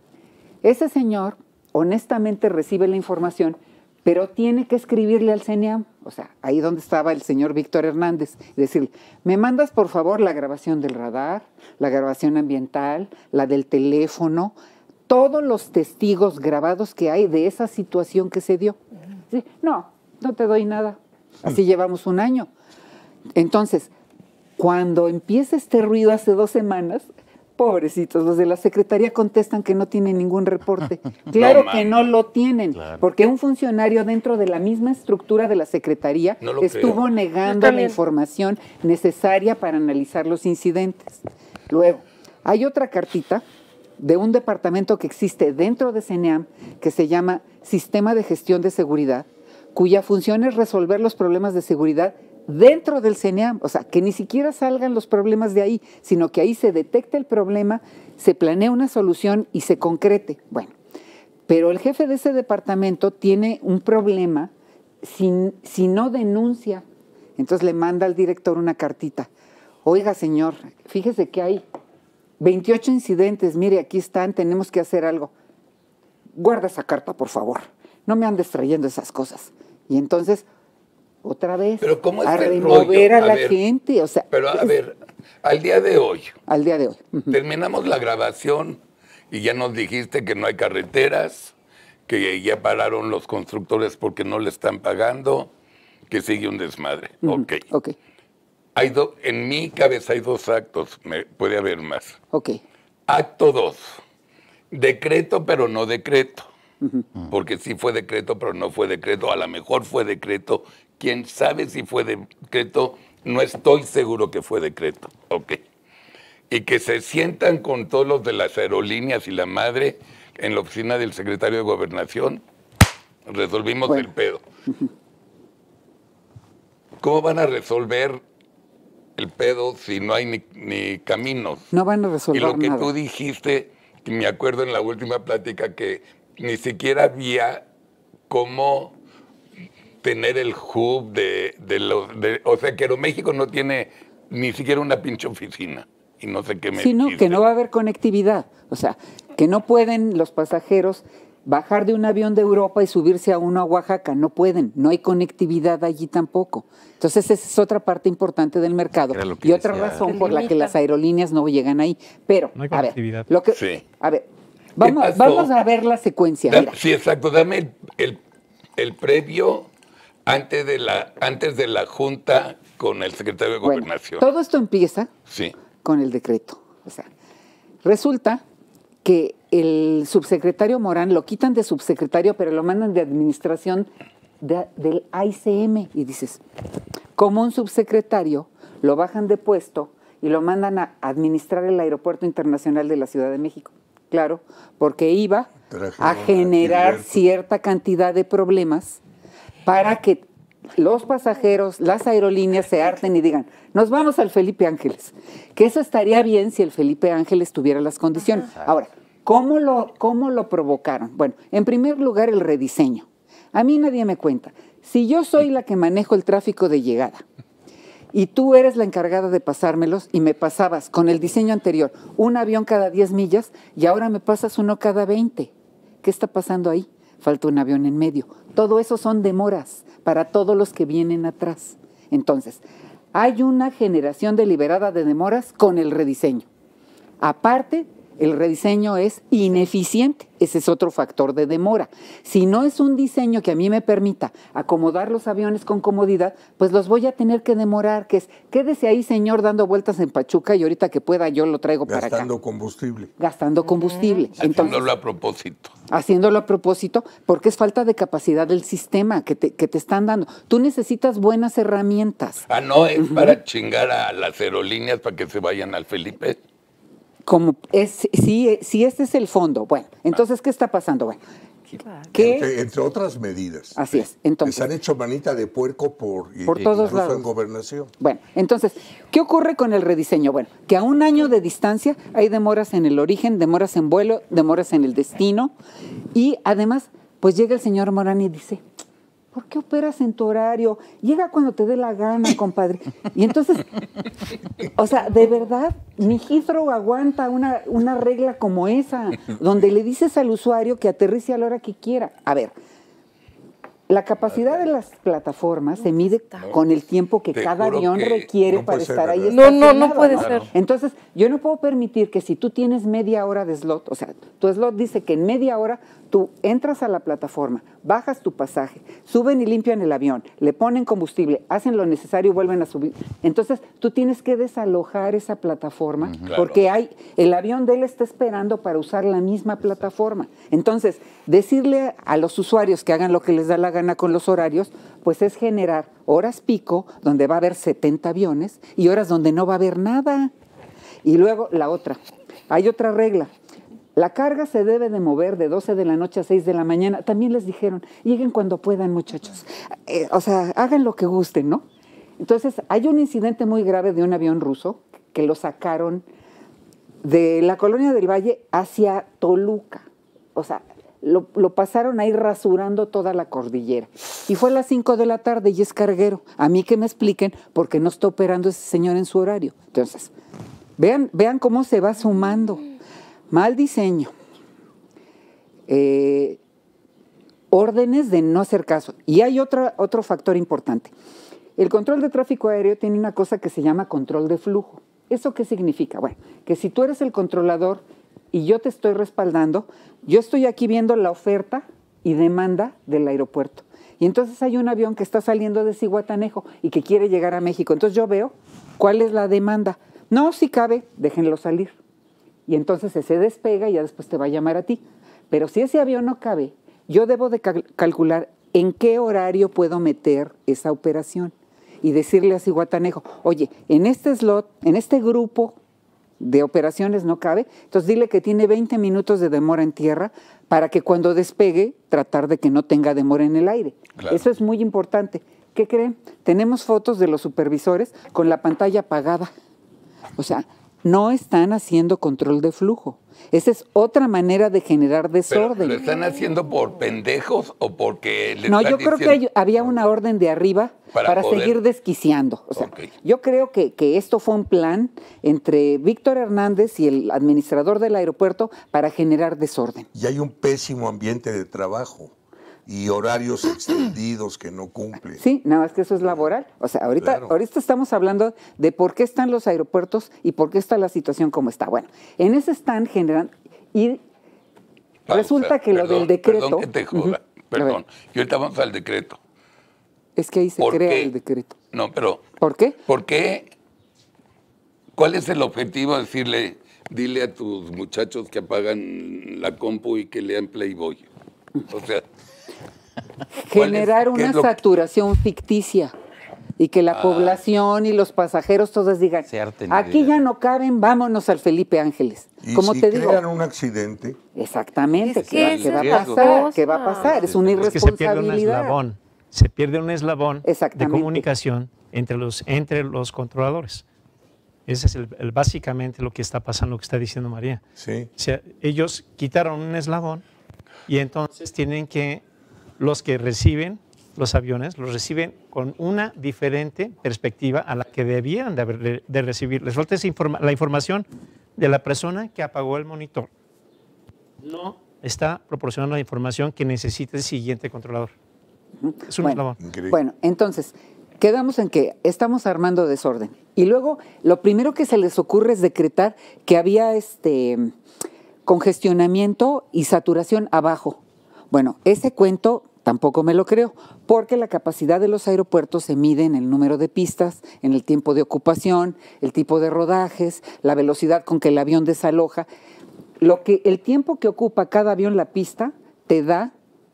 ese señor honestamente recibe la información, pero tiene que escribirle al CENEAM, o sea, ahí donde estaba el señor Víctor Hernández, y decirle, me mandas por favor la grabación del radar, la grabación ambiental, la del teléfono, todos los testigos grabados que hay de esa situación que se dio. ¿Sí? No, no te doy nada. Así llevamos un año. Entonces, cuando empieza este ruido hace dos semanas, pobrecitos, los de la Secretaría contestan que no tienen ningún reporte. Claro no, que no lo tienen, claro. porque un funcionario dentro de la misma estructura de la Secretaría no estuvo creo. negando la información necesaria para analizar los incidentes. Luego, hay otra cartita de un departamento que existe dentro de CENEAM que se llama Sistema de Gestión de Seguridad, cuya función es resolver los problemas de seguridad dentro del CENEAM, o sea, que ni siquiera salgan los problemas de ahí, sino que ahí se detecte el problema, se planea una solución y se concrete. Bueno, pero el jefe de ese departamento tiene un problema si, si no denuncia. Entonces le manda al director una cartita. Oiga, señor, fíjese que hay veintiocho incidentes, mire, aquí están, tenemos que hacer algo. Guarda esa carta, por favor. No me andes trayendo esas cosas. Y entonces, otra vez, pero ¿cómo es a el remover rollo? a, a la ver, gente. O sea, pero a es, ver, al día de hoy. Al día de hoy. Uh-huh. Terminamos la grabación y ya nos dijiste que no hay carreteras, que ya pararon los constructores porque no le están pagando, que sigue un desmadre. Uh-huh. Ok. Ok. Hay do, en mi cabeza hay dos actos, me, puede haber más. Ok. Acto dos, decreto pero no decreto. Uh-huh. Porque sí fue decreto, pero no fue decreto. A lo mejor fue decreto. Quién sabe si fue decreto. No estoy seguro que fue decreto. Ok. y que se sientan con todos los de las aerolíneas y la madre en la oficina del secretario de Gobernación, resolvimos bueno. el pedo. ¿Cómo van a resolver el pedo si no hay ni, ni caminos? No van a resolver nada. Y lo que nada. tú dijiste, que me acuerdo en la última plática, que ni siquiera había cómo tener el hub de, de los... De, o sea, que Aeroméxico no tiene ni siquiera una pinche oficina. Y no sé qué me Sí, no, dijiste. que no va a haber conectividad. O sea, que no pueden los pasajeros bajar de un avión de Europa y subirse a uno a Oaxaca. No pueden. No hay conectividad allí tampoco. Entonces, esa es otra parte importante del mercado. Y otra decía, razón por la que las aerolíneas no llegan ahí. Pero, no hay conectividad. A ver, lo que, sí. a ver vamos, vamos a ver la secuencia. Da, mira. Sí, exacto. Dame el, el, el previo antes de, la, antes de la junta con el secretario de bueno, Gobernación. Todo esto empieza sí. con el decreto. O sea, resulta que el subsecretario Morán lo quitan de subsecretario, pero lo mandan de administración de, del A I C M. Y dices, como un subsecretario lo bajan de puesto y lo mandan a administrar el Aeropuerto Internacional de la Ciudad de México. Claro, porque iba a generar cierta cantidad de problemas para que los pasajeros, las aerolíneas se harten y digan, nos vamos al Felipe Ángeles. Que eso estaría bien si el Felipe Ángeles tuviera las condiciones. Ahora, ¿cómo lo, cómo lo provocaron? Bueno, en primer lugar, el rediseño. A mí nadie me cuenta. Si yo soy la que manejo el tráfico de llegada y tú eres la encargada de pasármelos y me pasabas con el diseño anterior un avión cada diez millas y ahora me pasas uno cada veinte, ¿qué está pasando ahí? Falta un avión en medio. Todo eso son demoras para todos los que vienen atrás. Entonces, hay una generación deliberada de demoras con el rediseño. Aparte, el rediseño es ineficiente. Ese es otro factor de demora. Si no es un diseño que a mí me permita acomodar los aviones con comodidad, pues los voy a tener que demorar, que es, quédese ahí, señor, dando vueltas en Pachuca y ahorita que pueda yo lo traigo para acá. Gastando combustible. Gastando combustible. Entonces, haciéndolo a propósito. Haciéndolo a propósito, porque es falta de capacidad del sistema que te, que te están dando. Tú necesitas buenas herramientas. Ah, no, es uh-huh. para chingar a las aerolíneas para que se vayan al Felipe. Como es, sí, sí, este es el fondo. Bueno, entonces, ¿qué está pasando? Bueno, ¿qué? Entre, entre otras medidas. Así es. Entonces, les han hecho manita de puerco por, por y, todos lados. En Gobernación. Bueno, entonces, ¿qué ocurre con el rediseño? Bueno, que a un año de distancia hay demoras en el origen, demoras en vuelo, demoras en el destino y además, pues llega el señor Morán y dice, ¿por qué operas en tu horario? Llega cuando te dé la gana, compadre. Y entonces, o sea, de verdad, mi Heathrow aguanta una, una regla como esa, donde le dices al usuario que aterrice a la hora que quiera. A ver, la capacidad de las plataformas se mide con el tiempo que Te cada avión requiere no para estar ahí. No, no, no puede ser. Entonces, yo no puedo permitir que si tú tienes media hora de slot, o sea, tu slot dice que en media hora tú entras a la plataforma, bajas tu pasaje, suben y limpian el avión, le ponen combustible, hacen lo necesario y vuelven a subir. Entonces, tú tienes que desalojar esa plataforma claro. porque hay el avión de él está esperando para usar la misma plataforma. Entonces, decirle a los usuarios que hagan lo que les da la gana con los horarios, pues es generar horas pico donde va a haber setenta aviones y horas donde no va a haber nada. Y luego la otra, hay otra regla. La carga se debe de mover de doce de la noche a seis de la mañana. También les dijeron, lleguen cuando puedan, muchachos. Eh, o sea, hagan lo que gusten, ¿no? Entonces, hay un incidente muy grave de un avión ruso que lo sacaron de la Colonia del Valle hacia Toluca. O sea, lo, lo pasaron ahí rasurando toda la cordillera. Y fue a las cinco de la tarde y es carguero. A mí que me expliquen por qué no está operando ese señor en su horario. Entonces, vean, vean cómo se va sumando. Mal diseño, eh, órdenes de no hacer caso. Y hay otra, otro factor importante. El control de tráfico aéreo tiene una cosa que se llama control de flujo. ¿Eso qué significa? Bueno, que si tú eres el controlador y yo te estoy respaldando, yo estoy aquí viendo la oferta y demanda del aeropuerto. Y entonces hay un avión que está saliendo de Zihuatanejo y que quiere llegar a México. Entonces yo veo cuál es la demanda. No, si cabe, déjenlo salir. Y entonces ese despega y ya después te va a llamar a ti. Pero si ese avión no cabe, yo debo de cal- calcular en qué horario puedo meter esa operación y decirle a Zihuatanejo, oye, en este slot, en este grupo de operaciones no cabe. Entonces dile que tiene veinte minutos de demora en tierra para que cuando despegue, tratar de que no tenga demora en el aire. Claro. Eso es muy importante. ¿Qué creen? Tenemos fotos de los supervisores con la pantalla apagada. O sea, no están haciendo control de flujo. Esa es otra manera de generar desorden. ¿Pero lo están haciendo por pendejos o porque les No, están yo creo diciendo... que hay, había una orden de arriba para, para poder... seguir desquiciando. O sea, okay. Yo creo que, que esto fue un plan entre Víctor Hernández y el administrador del aeropuerto para generar desorden. Y hay un pésimo ambiente de trabajo y horarios extendidos que no cumplen. Sí, nada más que eso es laboral. O sea, ahorita, claro. ahorita estamos hablando de por qué están los aeropuertos y por qué está la situación como está. Bueno, en ese están generando... Y Pausa, resulta que perdón, lo del decreto... Perdón que te joda, uh-huh. perdón. Y ahorita vamos al decreto. Es que ahí se crea qué? el decreto. No, pero... ¿Por qué? ¿Por qué? ¿Cuál es el objetivo de decirle, dile a tus muchachos que apagan la compu y que lean Playboy? O sea... Generar una saturación ficticia y que la ah. población y los pasajeros todos digan, aquí ya no caben, vámonos al Felipe Ángeles. Y como si te digo, crean un accidente. Exactamente, es ¿qué, que va, ¿qué va a pasar? ¿Qué va a pasar? Es una irresponsabilidad. Es que se pierde un eslabón, se pierde un eslabón de comunicación entre los, entre los controladores. Ese es el, el, básicamente lo que está pasando, lo que está diciendo María. Sí. O sea, ellos quitaron un eslabón y entonces tienen que los que reciben los aviones, los reciben con una diferente perspectiva a la que debían de, haber, de recibir. Les falta esa informa la información de la persona que apagó el monitor. No está proporcionando la información que necesita el siguiente controlador. Es un bueno, bueno, entonces, quedamos en que estamos armando desorden. Y luego, lo primero que se les ocurre es decretar que había este congestionamiento y saturación abajo. Bueno, ese cuento tampoco me lo creo, porque la capacidad de los aeropuertos se mide en el número de pistas, en el tiempo de ocupación, el tipo de rodajes, la velocidad con que el avión desaloja. Lo que, el tiempo que ocupa cada avión la pista te da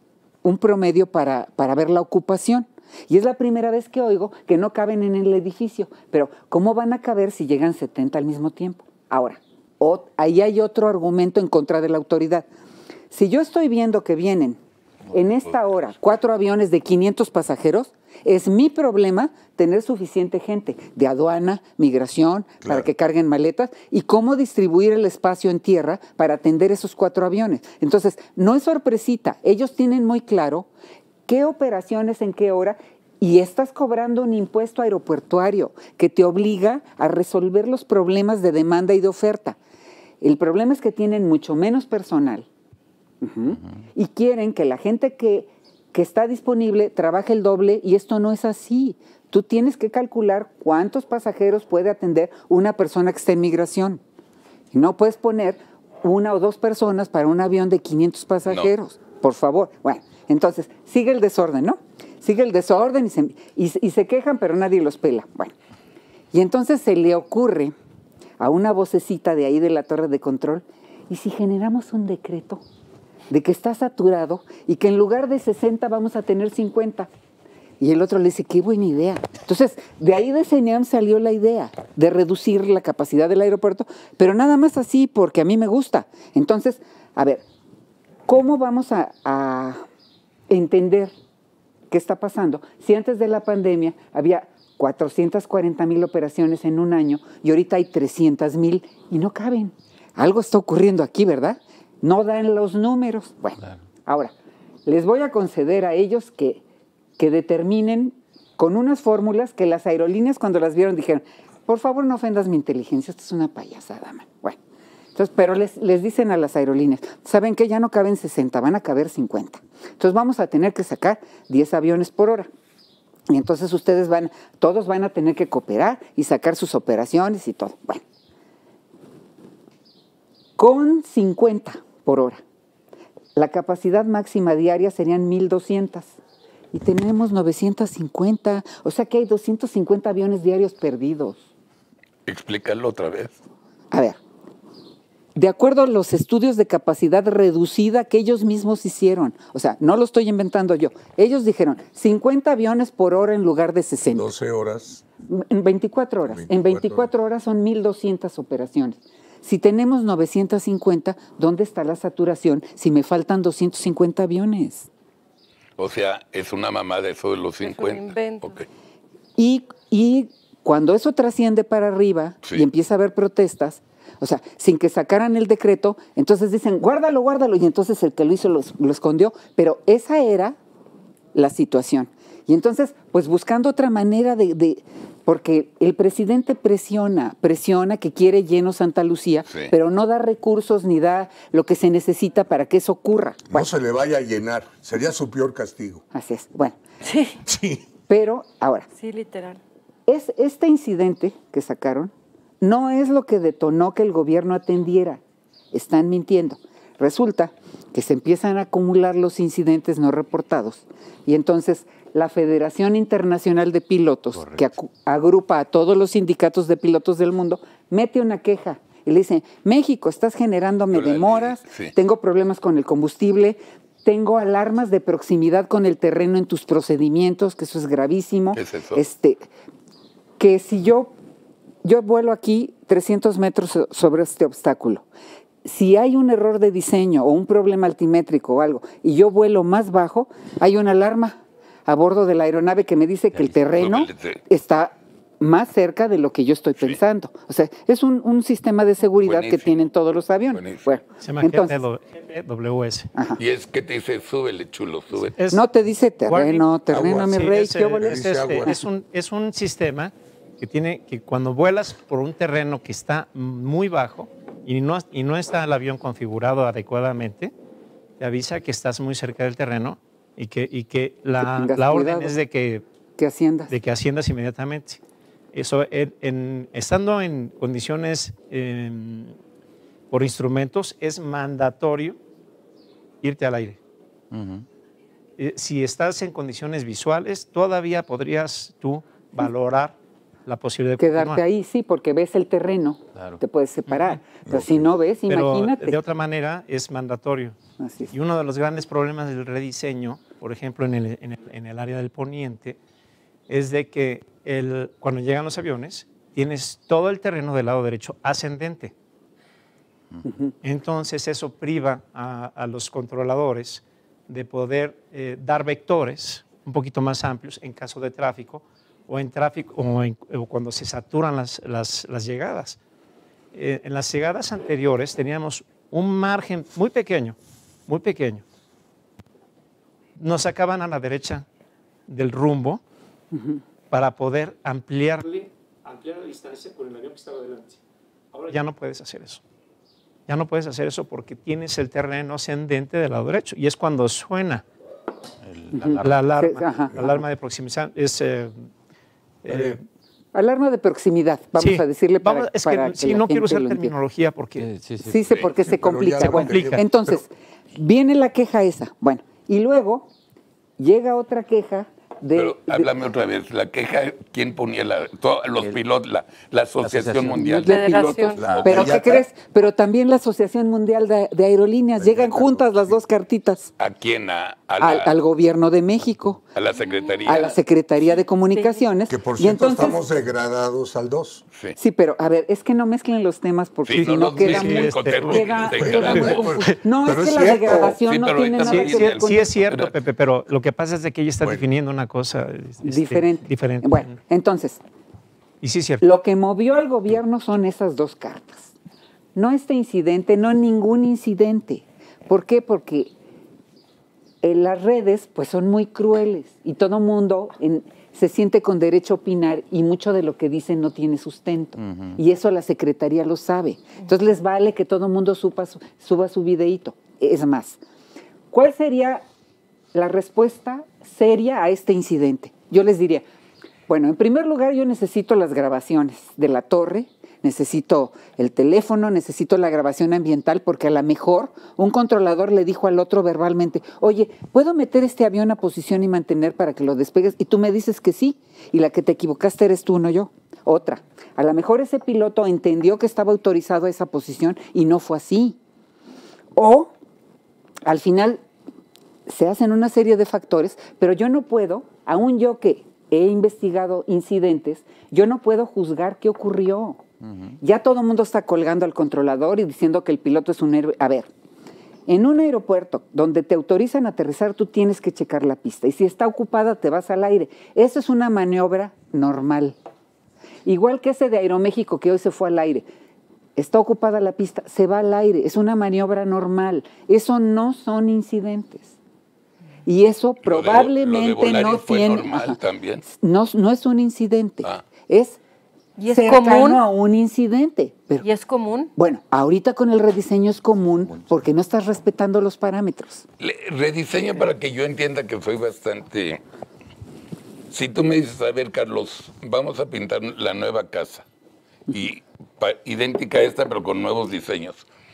un promedio para, para ver la ocupación. Y es la primera vez que oigo que no caben en el edificio. Pero, ¿cómo van a caber si llegan setenta al mismo tiempo? Ahora, o, ahí hay otro argumento en contra de la autoridad. Si yo estoy viendo que vienen en esta hora cuatro aviones de quinientos pasajeros, es mi problema tener suficiente gente de aduana, migración, claro, para que carguen maletas y cómo distribuir el espacio en tierra para atender esos cuatro aviones. Entonces, no es sorpresita, ellos tienen muy claro qué operaciones en qué hora y estás cobrando un impuesto aeroportuario que te obliga a resolver los problemas de demanda y de oferta. El problema es que tienen mucho menos personal. Uh-huh. Uh-huh. Y quieren que la gente que, que está disponible trabaje el doble y esto no es así. Tú tienes que calcular cuántos pasajeros puede atender una persona que está en migración. Y no puedes poner una o dos personas para un avión de quinientos pasajeros, no, por favor. Bueno, entonces sigue el desorden, ¿no? Sigue el desorden y se, y, y se quejan, pero nadie los pela. Bueno, y entonces se le ocurre a una vocecita de ahí de la torre de control, ¿y si generamos un decreto de que está saturado y que en lugar de sesenta vamos a tener cincuenta? Y el otro le dice, qué buena idea. Entonces, de ahí de CENEAM salió la idea de reducir la capacidad del aeropuerto, pero nada más así porque a mí me gusta. Entonces, a ver, ¿cómo vamos a, a entender qué está pasando? Si antes de la pandemia había cuatrocientas cuarenta mil operaciones en un año y ahorita hay trescientas mil y no caben. Algo está ocurriendo aquí, ¿verdad? No dan los números. Bueno, claro. Ahora, les voy a conceder a ellos que, que determinen con unas fórmulas que las aerolíneas cuando las vieron dijeron, por favor no ofendas mi inteligencia, esto es una payasada, man. Bueno, entonces, pero les, les dicen a las aerolíneas, ¿saben qué? Ya no caben sesenta, van a caber cincuenta. Entonces vamos a tener que sacar diez aviones por hora. Y entonces ustedes van, todos van a tener que cooperar y sacar sus operaciones y todo. Bueno, con cincuenta por hora, la capacidad máxima diaria serían mil doscientas y tenemos novecientos cincuenta, o sea que hay doscientos cincuenta aviones diarios perdidos. Explícalo otra vez. A ver, de acuerdo a los estudios de capacidad reducida que ellos mismos hicieron, o sea, no lo estoy inventando yo, ellos dijeron cincuenta aviones por hora en lugar de sesenta. doce horas. En veinticuatro horas. veinticuatro en veinticuatro horas son mil doscientas operaciones. si tenemos novecientos cincuenta, ¿dónde está la saturación si me faltan doscientos cincuenta aviones? O sea, es una mamada eso de los cincuenta. Okay. Y, y cuando eso trasciende para arriba sí. y empieza a haber protestas, o sea, sin que sacaran el decreto, entonces dicen, guárdalo, guárdalo, y entonces el que lo hizo lo, lo escondió, pero esa era la situación. Y entonces, pues buscando otra manera de, de porque el presidente presiona, presiona que quiere lleno Santa Lucía, sí. pero no da recursos ni da lo que se necesita para que eso ocurra. No bueno. se le vaya a llenar, sería su peor castigo. Así es, bueno. Sí. Sí. Pero, ahora. Sí, literal. Es, este incidente que sacaron no es lo que detonó que el gobierno atendiera. Están mintiendo. Resulta que se empiezan a acumular los incidentes no reportados y entonces la Federación Internacional de Pilotos, correcto, que agrupa a todos los sindicatos de pilotos del mundo, mete una queja y le dice, México, estás generándome demoras, sí. tengo problemas con el combustible, tengo alarmas de proximidad con el terreno en tus procedimientos, que eso es gravísimo. ¿Qué es eso? Este, que si yo, yo vuelo aquí trescientos metros sobre este obstáculo, si hay un error de diseño o un problema altimétrico o algo, y yo vuelo más bajo, hay una alarma a bordo de la aeronave que me dice que el terreno está más cerca de lo que yo estoy pensando. Sí. O sea, es un, un sistema de seguridad Buenísimo. que tienen todos los aviones. Bueno, se llama entonces, G P W S. Ajá. Y es que te dice, súbele, chulo, súbele. Es, no te dice terreno, terreno, mi sí, rey. Es, es, este, es, un, es un sistema que tiene que cuando vuelas por un terreno que está muy bajo y no, y no está el avión configurado adecuadamente, te avisa que estás muy cerca del terreno y que, y que la, que la orden cuidado, es de que, que asciendas. de que asciendas inmediatamente. Eso, en, en, estando en condiciones eh, por instrumentos, es mandatorio irte al aire. Uh-huh. eh, si estás en condiciones visuales, todavía podrías tú valorar la posibilidad de quedarte continuar. ahí, sí, porque ves el terreno, claro. te puedes separar. Uh-huh. Pero si no ves, Pero imagínate. De otra manera, es mandatorio. Así es. Y uno de los grandes problemas del rediseño, por ejemplo, en el, en el, en el área del poniente, es de que el, cuando llegan los aviones, tienes todo el terreno del lado derecho ascendente. Uh-huh. Entonces eso priva a, a los controladores de poder eh, dar vectores un poquito más amplios en caso de tráfico o en tráfico o, en, o cuando se saturan las, las, las llegadas. Eh, en las llegadas anteriores teníamos un margen muy pequeño, muy pequeño. Nos sacaban a la derecha del rumbo. Uh-huh. Para poder ampliarle, ampliar la distancia con el avión que estaba delante. Ahora ya no puedes hacer eso. Ya no puedes hacer eso porque tienes el terreno ascendente del lado derecho y es cuando suena el, uh-huh. la, la, alarma, sí, la alarma de proximidad. Es, eh, eh, alarma de proximidad, vamos sí, a decirle para, vamos, es para que, que sí, no quiero usar terminología porque... Sí, sí, sí, sí porque sí, se complica. Se bueno, complica. Entonces, pero, viene la queja esa. Bueno, y luego llega otra queja. De, Pero de, háblame otra vez, la queja, ¿quién ponía la, todos los el, pilotos, la, la Asociación, Asociación Mundial de, de Pilotos? La, Pero ¿qué crees? Pero también la Asociación Mundial de, de Aerolíneas, de llegan juntas las dos cartitas. ¿A quién? A, a la, al, al gobierno de México. A la Secretaría. A la Secretaría de Comunicaciones. Que por cierto entonces, estamos degradados al dos. Sí. sí, pero a ver, es que no mezclen los temas porque sí, si no, no queda, sí, muy, este, queda, queda muy confuso. No, pero es que es la degradación sí, no tiene nada que ver con... Sí es cierto, Pepe, pero lo que pasa es de que ella está bueno. definiendo una cosa... Este, diferente. diferente. Bueno, entonces, y sí, cierto. lo que movió al gobierno son esas dos cartas. No este incidente, no ningún incidente. ¿Por qué? Porque en las redes pues son muy crueles y todo mundo en, se siente con derecho a opinar y mucho de lo que dicen no tiene sustento. Uh-huh. Y eso la Secretaría lo sabe. Entonces les vale que todo mundo suba su, suba su videíto. Es más, ¿cuál sería la respuesta seria a este incidente? Yo les diría, bueno, en primer lugar yo necesito las grabaciones de la torre, necesito el teléfono, necesito la grabación ambiental, porque a lo mejor un controlador le dijo al otro verbalmente, oye, ¿puedo meter este avión a posición y mantener para que lo despegues? Y tú me dices que sí, y la que te equivocaste eres tú, no yo. Otra, a lo mejor ese piloto entendió que estaba autorizado a esa posición y no fue así. O, al final... se hacen una serie de factores, pero yo no puedo, aún yo que he investigado incidentes, yo no puedo juzgar qué ocurrió. Uh-huh. Ya todo el mundo está colgando al controlador y diciendo que el piloto es un héroe. A ver, en un aeropuerto donde te autorizan a aterrizar, tú tienes que checar la pista. Y si está ocupada, te vas al aire. Eso es una maniobra normal. Igual que ese de Aeroméxico que hoy se fue al aire. Está ocupada la pista, se va al aire. Es una maniobra normal. Eso no son incidentes. Y eso Lo probablemente de, lo de Volaris no fue tiene... normal ajá, también. no, no es un incidente. Ah. Es, ¿Y es cercano común? a un incidente. Pero, ¿Y es común? bueno, ahorita con el rediseño es común porque no estás respetando los parámetros. Le, rediseño para que yo entienda que soy bastante... Si tú me dices, a ver, Carlos, vamos a pintar la nueva casa, y pa, idéntica a esta, pero con nuevos diseños.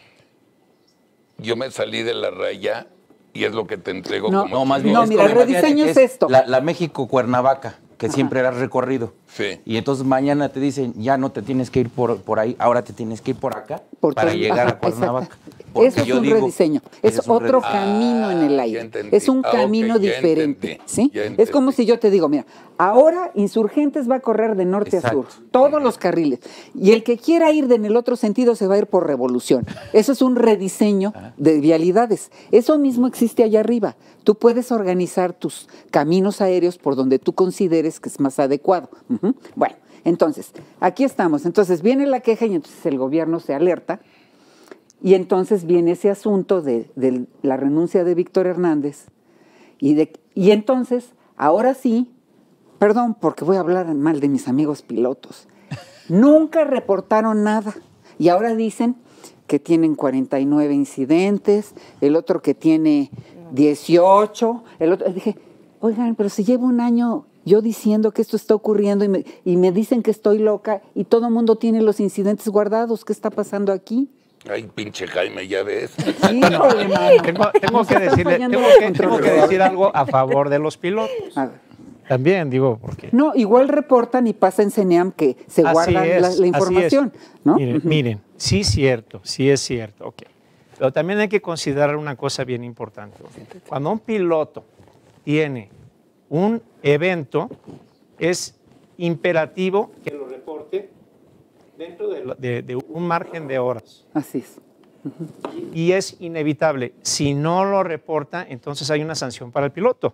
Yo me salí de la raya y es lo que te entrego No, como... No, más bien, No, es mira, como- el rediseño imagínate, es esto. La, la México-Cuernavaca, que Ajá. siempre era recorrido. Sí. Y entonces mañana te dicen, ya no te tienes que ir por, por ahí, ahora te tienes que ir por acá Por para todo- llegar ajá, a Cuernavaca. exacto. Porque Eso es yo un digo, rediseño, ese es un otro rediseño. camino en el Ah, aire, ya entendí. es un Ah, camino ok, ya diferente, entendí, ¿sí? ya Es como entendí. si yo te digo, mira, ahora Insurgentes va a correr de norte Exacto. a sur, todos los carriles, y el que quiera ir de en el otro sentido se va a ir por Revolución. Eso es un rediseño de vialidades. Eso mismo existe allá arriba. Tú puedes organizar tus caminos aéreos por donde tú consideres que es más adecuado. Ujú. Bueno, entonces, aquí estamos. Entonces viene la queja y entonces el gobierno se alerta. Y entonces viene ese asunto de, de la renuncia de Víctor Hernández. Y, de, y entonces, ahora sí, perdón, porque voy a hablar mal de mis amigos pilotos, nunca reportaron nada. Y ahora dicen que tienen cuarenta y nueve incidentes, el otro que tiene dieciocho, el otro... Dije, oigan, pero si llevo un año yo diciendo que esto está ocurriendo y me, y me dicen que estoy loca y todo el mundo tiene los incidentes guardados, ¿qué está pasando aquí? Ay, pinche Jaime, ya ves. Sí, híjole, mano. Tengo, tengo que Estás decirle, fallando tengo los que, tengo que controles. decir algo a favor de los pilotos. A ver. También, digo, porque... No, igual reportan y pasa en CENEAM que se Así guarda es, la, así la es. información, ¿no? Miren, miren, sí es cierto, sí es cierto, ok. Pero también hay que considerar una cosa bien importante. Cuando un piloto tiene un evento, es imperativo que lo reporte dentro de, lo- de- de un margen de horas. Así es. Y es inevitable. Si no lo reporta, entonces hay una sanción para el piloto.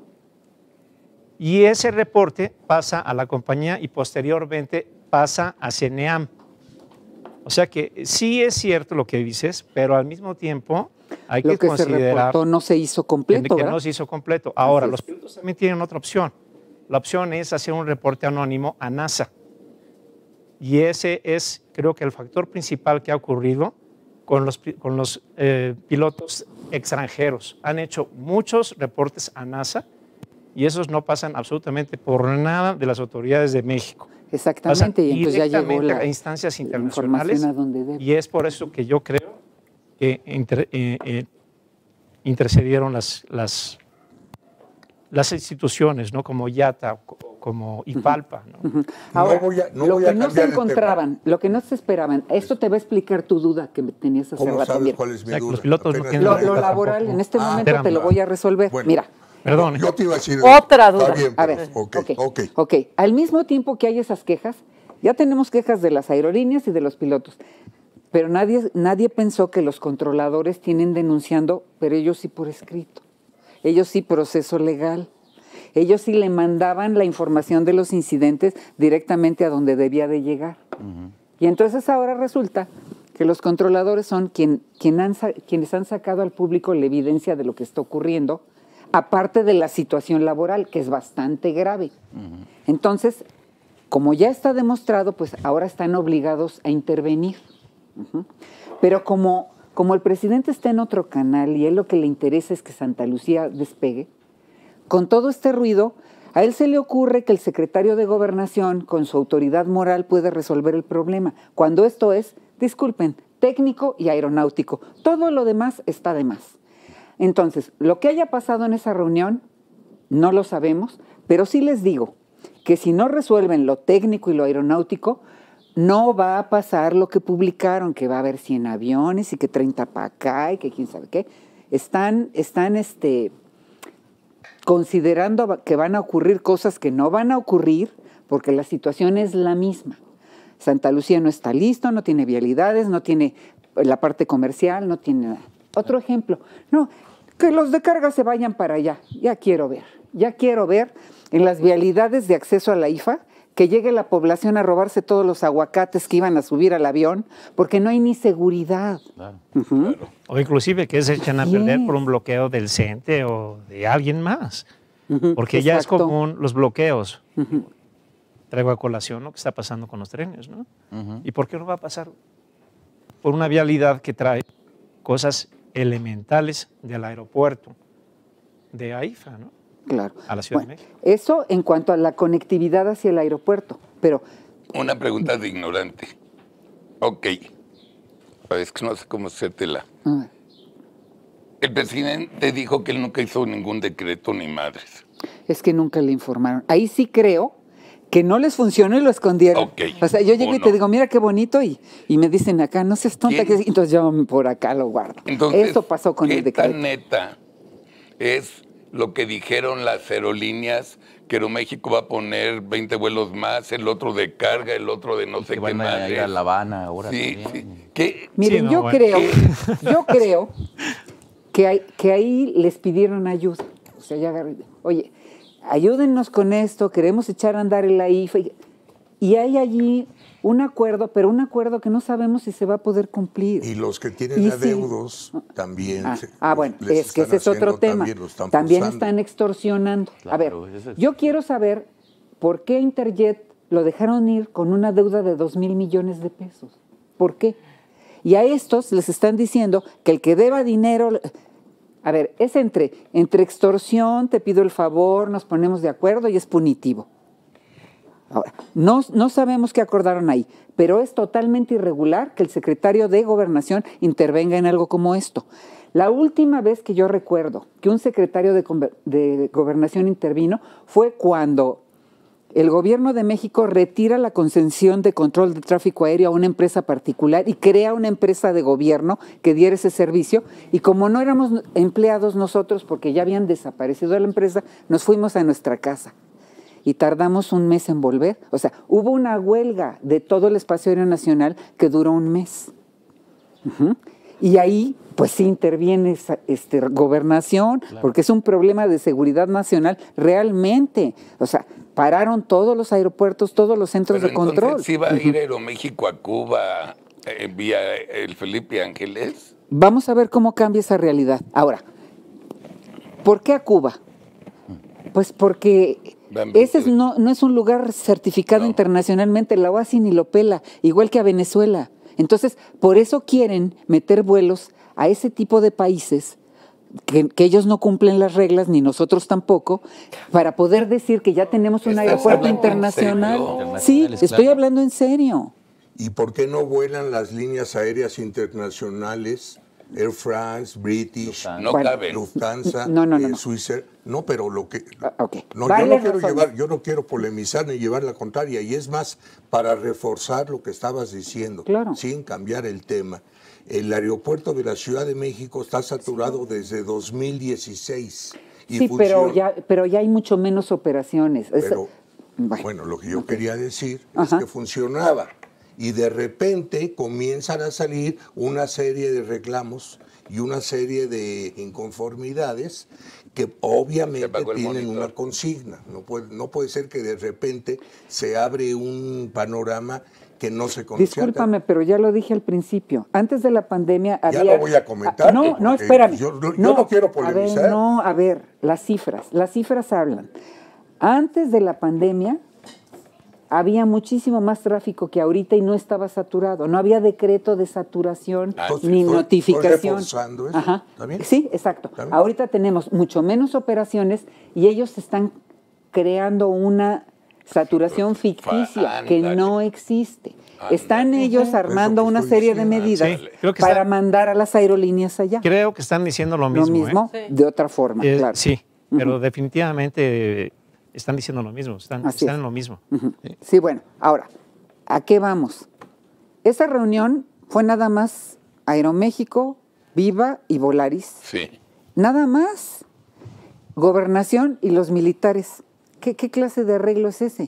Y ese reporte pasa a la compañía y posteriormente pasa a CENEAM. O sea que sí es cierto lo que dices, pero al mismo tiempo hay Lo que, que se considerar reportó no se hizo que, completo, que ¿verdad? no se hizo completo. Ahora, Así es. los pilotos también tienen otra opción. La opción es hacer un reporte anónimo a NASA. Y ese es, creo que el factor principal que ha ocurrido con los, pi- con los eh, pilotos extranjeros. Han hecho muchos reportes a NASA y esos no pasan absolutamente por nada de las autoridades de México. Exactamente, Pasan y entonces ya llegó directamente la, a instancias la internacionales información a donde debe. y es por eso que yo creo que inter- eh, eh, intercedieron las, las, las instituciones, ¿no? Como IATA, co- como IPALPA, ¿no? Ujú. Ahora, voy a- no lo voy que a no se cambiar el tema. encontraban, lo que no se esperaban, esto te va a explicar tu duda que me tenías hace ¿Cómo rato. sabes Mira. cuál es mi O sea, que duda? los pilotos no Apenas tienen Lo, me- lo tampoco. laboral, en este Ah, momento te lo espérame. voy a resolver. Bueno. Mira, Perdón. Yo te iba a decir... Otra duda. Está bien, a pero- ver, ok, ok, ok. ok. Al mismo tiempo que hay esas quejas, ya tenemos quejas de las aerolíneas y de los pilotos, pero nadie, nadie pensó que los controladores tienen denunciando, pero ellos sí por escrito, ellos sí proceso legal, ellos sí le mandaban la información de los incidentes directamente a donde debía de llegar. Y entonces ahora resulta que los controladores son quien, quien han sa- quienes han sacado al público la evidencia de lo que está ocurriendo, aparte de la situación laboral, que es bastante grave. Entonces, como ya está demostrado, pues ahora están obligados a intervenir. Ujú. Pero como, como el presidente está en otro canal y él lo que le interesa es que Santa Lucía despegue, con todo este ruido, a él se le ocurre que el secretario de Gobernación, con su autoridad moral, puede resolver el problema, cuando esto es, disculpen, técnico y aeronáutico. Todo lo demás está de más. Entonces, lo que haya pasado en esa reunión, no lo sabemos, pero sí les digo que si no resuelven lo técnico y lo aeronáutico, no va a pasar lo que publicaron, que va a haber cien aviones y que treinta para acá y que quién sabe qué. Están, están este, considerando que van a ocurrir cosas que no van a ocurrir porque la situación es la misma. Santa Lucía no está listo, no tiene vialidades, no tiene la parte comercial, no tiene nada. Otro ejemplo, no, que los de carga se vayan para allá, ya quiero ver, ya quiero ver en las vialidades de acceso a la I F A que llegue la población a robarse todos los aguacates que iban a subir al avión, porque no hay ni seguridad. Claro, uh-huh. claro. O inclusive que se echan a perder yes. por un bloqueo del CENTE o de alguien más. Uh-huh. Porque Exacto. ya es común los bloqueos. Uh-huh. Traigo a colación lo que está pasando con los trenes, ¿no? Uh-huh. ¿Y por qué no va a pasar? Por una vialidad que trae cosas elementales del aeropuerto de A I F A, ¿no? Claro. A la Ciudad bueno, de México. Eso en cuanto a la conectividad hacia el aeropuerto, pero... Una pregunta de ignorante. Ok. Es que no sé cómo hacértela. Ah. El presidente dijo que él nunca hizo ningún decreto ni madres. Es que nunca le informaron. Ahí sí creo que no les funcionó y lo escondieron. Okay. O sea, yo llego y te digo, mira qué bonito, y, y me dicen acá, no seas tonta, que... entonces yo por acá lo guardo. Entonces, eso pasó con ¿qué el decreto? Tan neta es lo que dijeron las aerolíneas, que Aeroméxico va a poner veinte vuelos más, el otro de carga, el otro de no sé que qué van más. A ir a La Habana ahora. Sí, sí. ¿Qué? Miren, sí, no, yo bueno. creo, yo creo que, hay, que ahí les pidieron ayuda. O sea, ya agarré, oye, ayúdennos con esto, queremos echar a andar el I F A. Y hay allí un acuerdo, pero un acuerdo que no sabemos si se va a poder cumplir. Y los que tienen y adeudos sí. también. Ah, se, ah bueno, es que ese es otro tema. También, están, también están extorsionando. Claro, a ver, es... yo quiero saber por qué Interjet lo dejaron ir con una deuda de dos mil millones de pesos. ¿Por qué? Y a estos les están diciendo que el que deba dinero... A ver, es entre, entre extorsión, te pido el favor, nos ponemos de acuerdo y es punitivo. Ahora, no, no sabemos qué acordaron ahí, pero es totalmente irregular que el secretario de Gobernación intervenga en algo como esto. La última vez que yo recuerdo que un secretario de, de Gobernación intervino fue cuando el gobierno de México retira la concesión de control de tráfico aéreo a una empresa particular y crea una empresa de gobierno que diera ese servicio. Y como no éramos empleados nosotros, porque ya habían desaparecido la empresa, nos fuimos a nuestra casa. Y tardamos un mes en volver. O sea, hubo una huelga de todo el espacio aéreo nacional que duró un mes. Uh-huh. Y ahí, pues sí interviene esa, este, gobernación, claro. porque es un problema de seguridad nacional realmente. O sea, pararon todos los aeropuertos, todos los centros Pero de control. ¿Sí va a ir Aeroméxico a Cuba eh, vía el Felipe Ángeles? Vamos a ver cómo cambia esa realidad. Ahora, ¿por qué a Cuba? Pues porque... Ese es, no, no es un lugar certificado no. internacionalmente, la O A S I ni lo pela, igual que a Venezuela. Entonces, por eso quieren meter vuelos a ese tipo de países que, que ellos no cumplen las reglas, ni nosotros tampoco, para poder decir que ya tenemos un aeropuerto internacional. Sí, estoy hablando en serio. ¿Y por qué no vuelan las líneas aéreas internacionales? Air France, British, no bueno, cabe. Lufthansa, no, no, no, eh, no. Swissair, no, pero lo que uh, okay. no, vale yo no quiero llevar, yo no quiero polemizar ni llevar la contraria, y es más para reforzar lo que estabas diciendo, claro. sin cambiar el tema. El aeropuerto de la Ciudad de México está saturado sí. desde dos mil dieciséis. Y sí, funciona, pero ya, pero ya hay mucho menos operaciones. Pero, Eso, bueno. bueno, lo que yo okay. quería decir Ajá. es que funcionaba. Y de repente comienzan a salir una serie de reclamos y una serie de inconformidades que obviamente tienen una consigna. No puede, no puede ser que de repente se abre un panorama que no se conocía. Discúlpame, pero ya lo dije al principio. Antes de la pandemia había... Ya lo voy a comentar. Ah, no, no, espérame. Yo, yo no, no quiero polemizar. A ver, no, a ver, las cifras. Las cifras hablan. Antes de la pandemia había muchísimo más tráfico que ahorita y no estaba saturado. No había decreto de saturación ah, ni estoy, notificación. Estoy reforzando eso. Ajá. ¿Está bien? Sí, exacto. ¿Está bien? Ahorita tenemos mucho menos operaciones y ellos están creando una saturación ficticia Ándale. que no existe. Ándale. Están ellos armando una serie de medidas sí, creo que para están, mandar a las aerolíneas allá. Creo que están diciendo lo mismo. Lo mismo, ¿eh? de otra forma, eh, claro. Sí, uh-huh. pero definitivamente... Están diciendo lo mismo, están, están en lo mismo. Uh-huh. sí. sí, bueno, ahora, ¿a qué vamos? Esa reunión fue nada más Aeroméxico, Viva y Volaris. Sí. Nada más. Gobernación y los militares. ¿Qué, qué clase de arreglo es ese?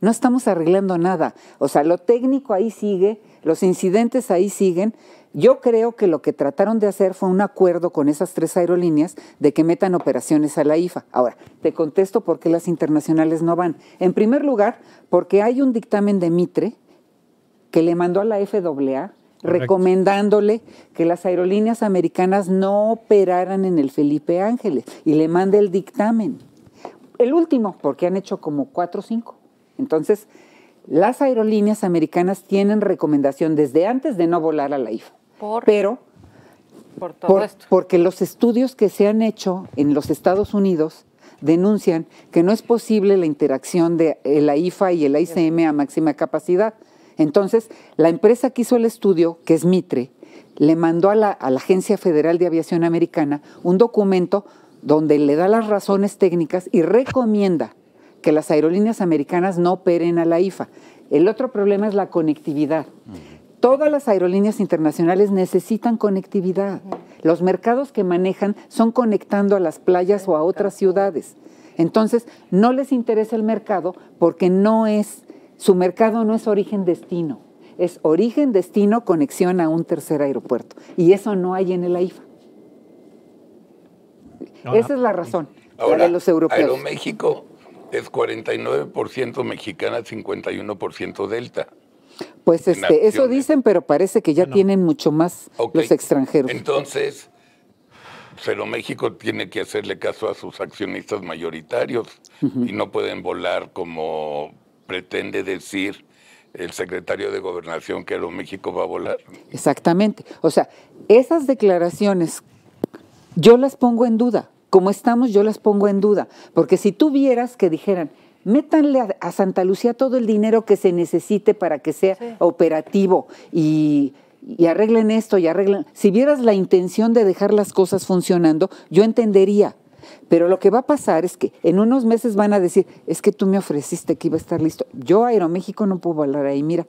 no estamos arreglando nada. O sea, lo técnico ahí sigue, los incidentes ahí siguen. Yo creo que lo que trataron de hacer fue un acuerdo con esas tres aerolíneas de que metan operaciones a la I F A. Ahora, te contesto por qué las internacionales no van. En primer lugar, porque hay un dictamen de Mitre que le mandó a la F A A Correcto. recomendándole que las aerolíneas americanas no operaran en el Felipe Ángeles, y le manda el dictamen. El último, porque han hecho como cuatro o cinco. Entonces, las aerolíneas americanas tienen recomendación desde antes de no volar a la I F A. ¿Por? Pero por todo por, esto. Porque los estudios que se han hecho en los Estados Unidos denuncian que no es posible la interacción de la I F A y el I C M a máxima capacidad. Entonces, la empresa que hizo el estudio, que es Mitre, le mandó a la, a la Agencia Federal de Aviación Americana un documento donde le da las razones técnicas y recomienda que las aerolíneas americanas no operen a la I F A. El otro problema es la conectividad. Todas las aerolíneas internacionales necesitan conectividad. Los mercados que manejan son conectando a las playas o a otras ciudades. Entonces, no les interesa el mercado porque no es, su mercado no es origen-destino. Es origen-destino, conexión a un tercer aeropuerto. Y eso no hay en el I F A. No, Esa es la razón. Ahora, la de los europeos. Aeroméxico es cuarenta y nueve por ciento mexicana, cincuenta y uno por ciento Delta. Pues este, eso dicen, pero parece que ya no. tienen mucho más okay. los extranjeros. Entonces, Aeroméxico tiene que hacerle caso a sus accionistas mayoritarios uh-huh. y no pueden volar como pretende decir el secretario de Gobernación que Aeroméxico va a volar. Exactamente. O sea, esas declaraciones yo las pongo en duda. Como estamos, yo las pongo en duda. Porque si tú vieras que dijeran, métanle a, a Santa Lucía todo el dinero que se necesite para que sea sí. operativo y, y arreglen esto y arreglen... Si vieras la intención de dejar las cosas funcionando, yo entendería. Pero lo que va a pasar es que en unos meses van a decir, es que tú me ofreciste que iba a estar listo. Yo, Aeroméxico, no puedo volar ahí, mira.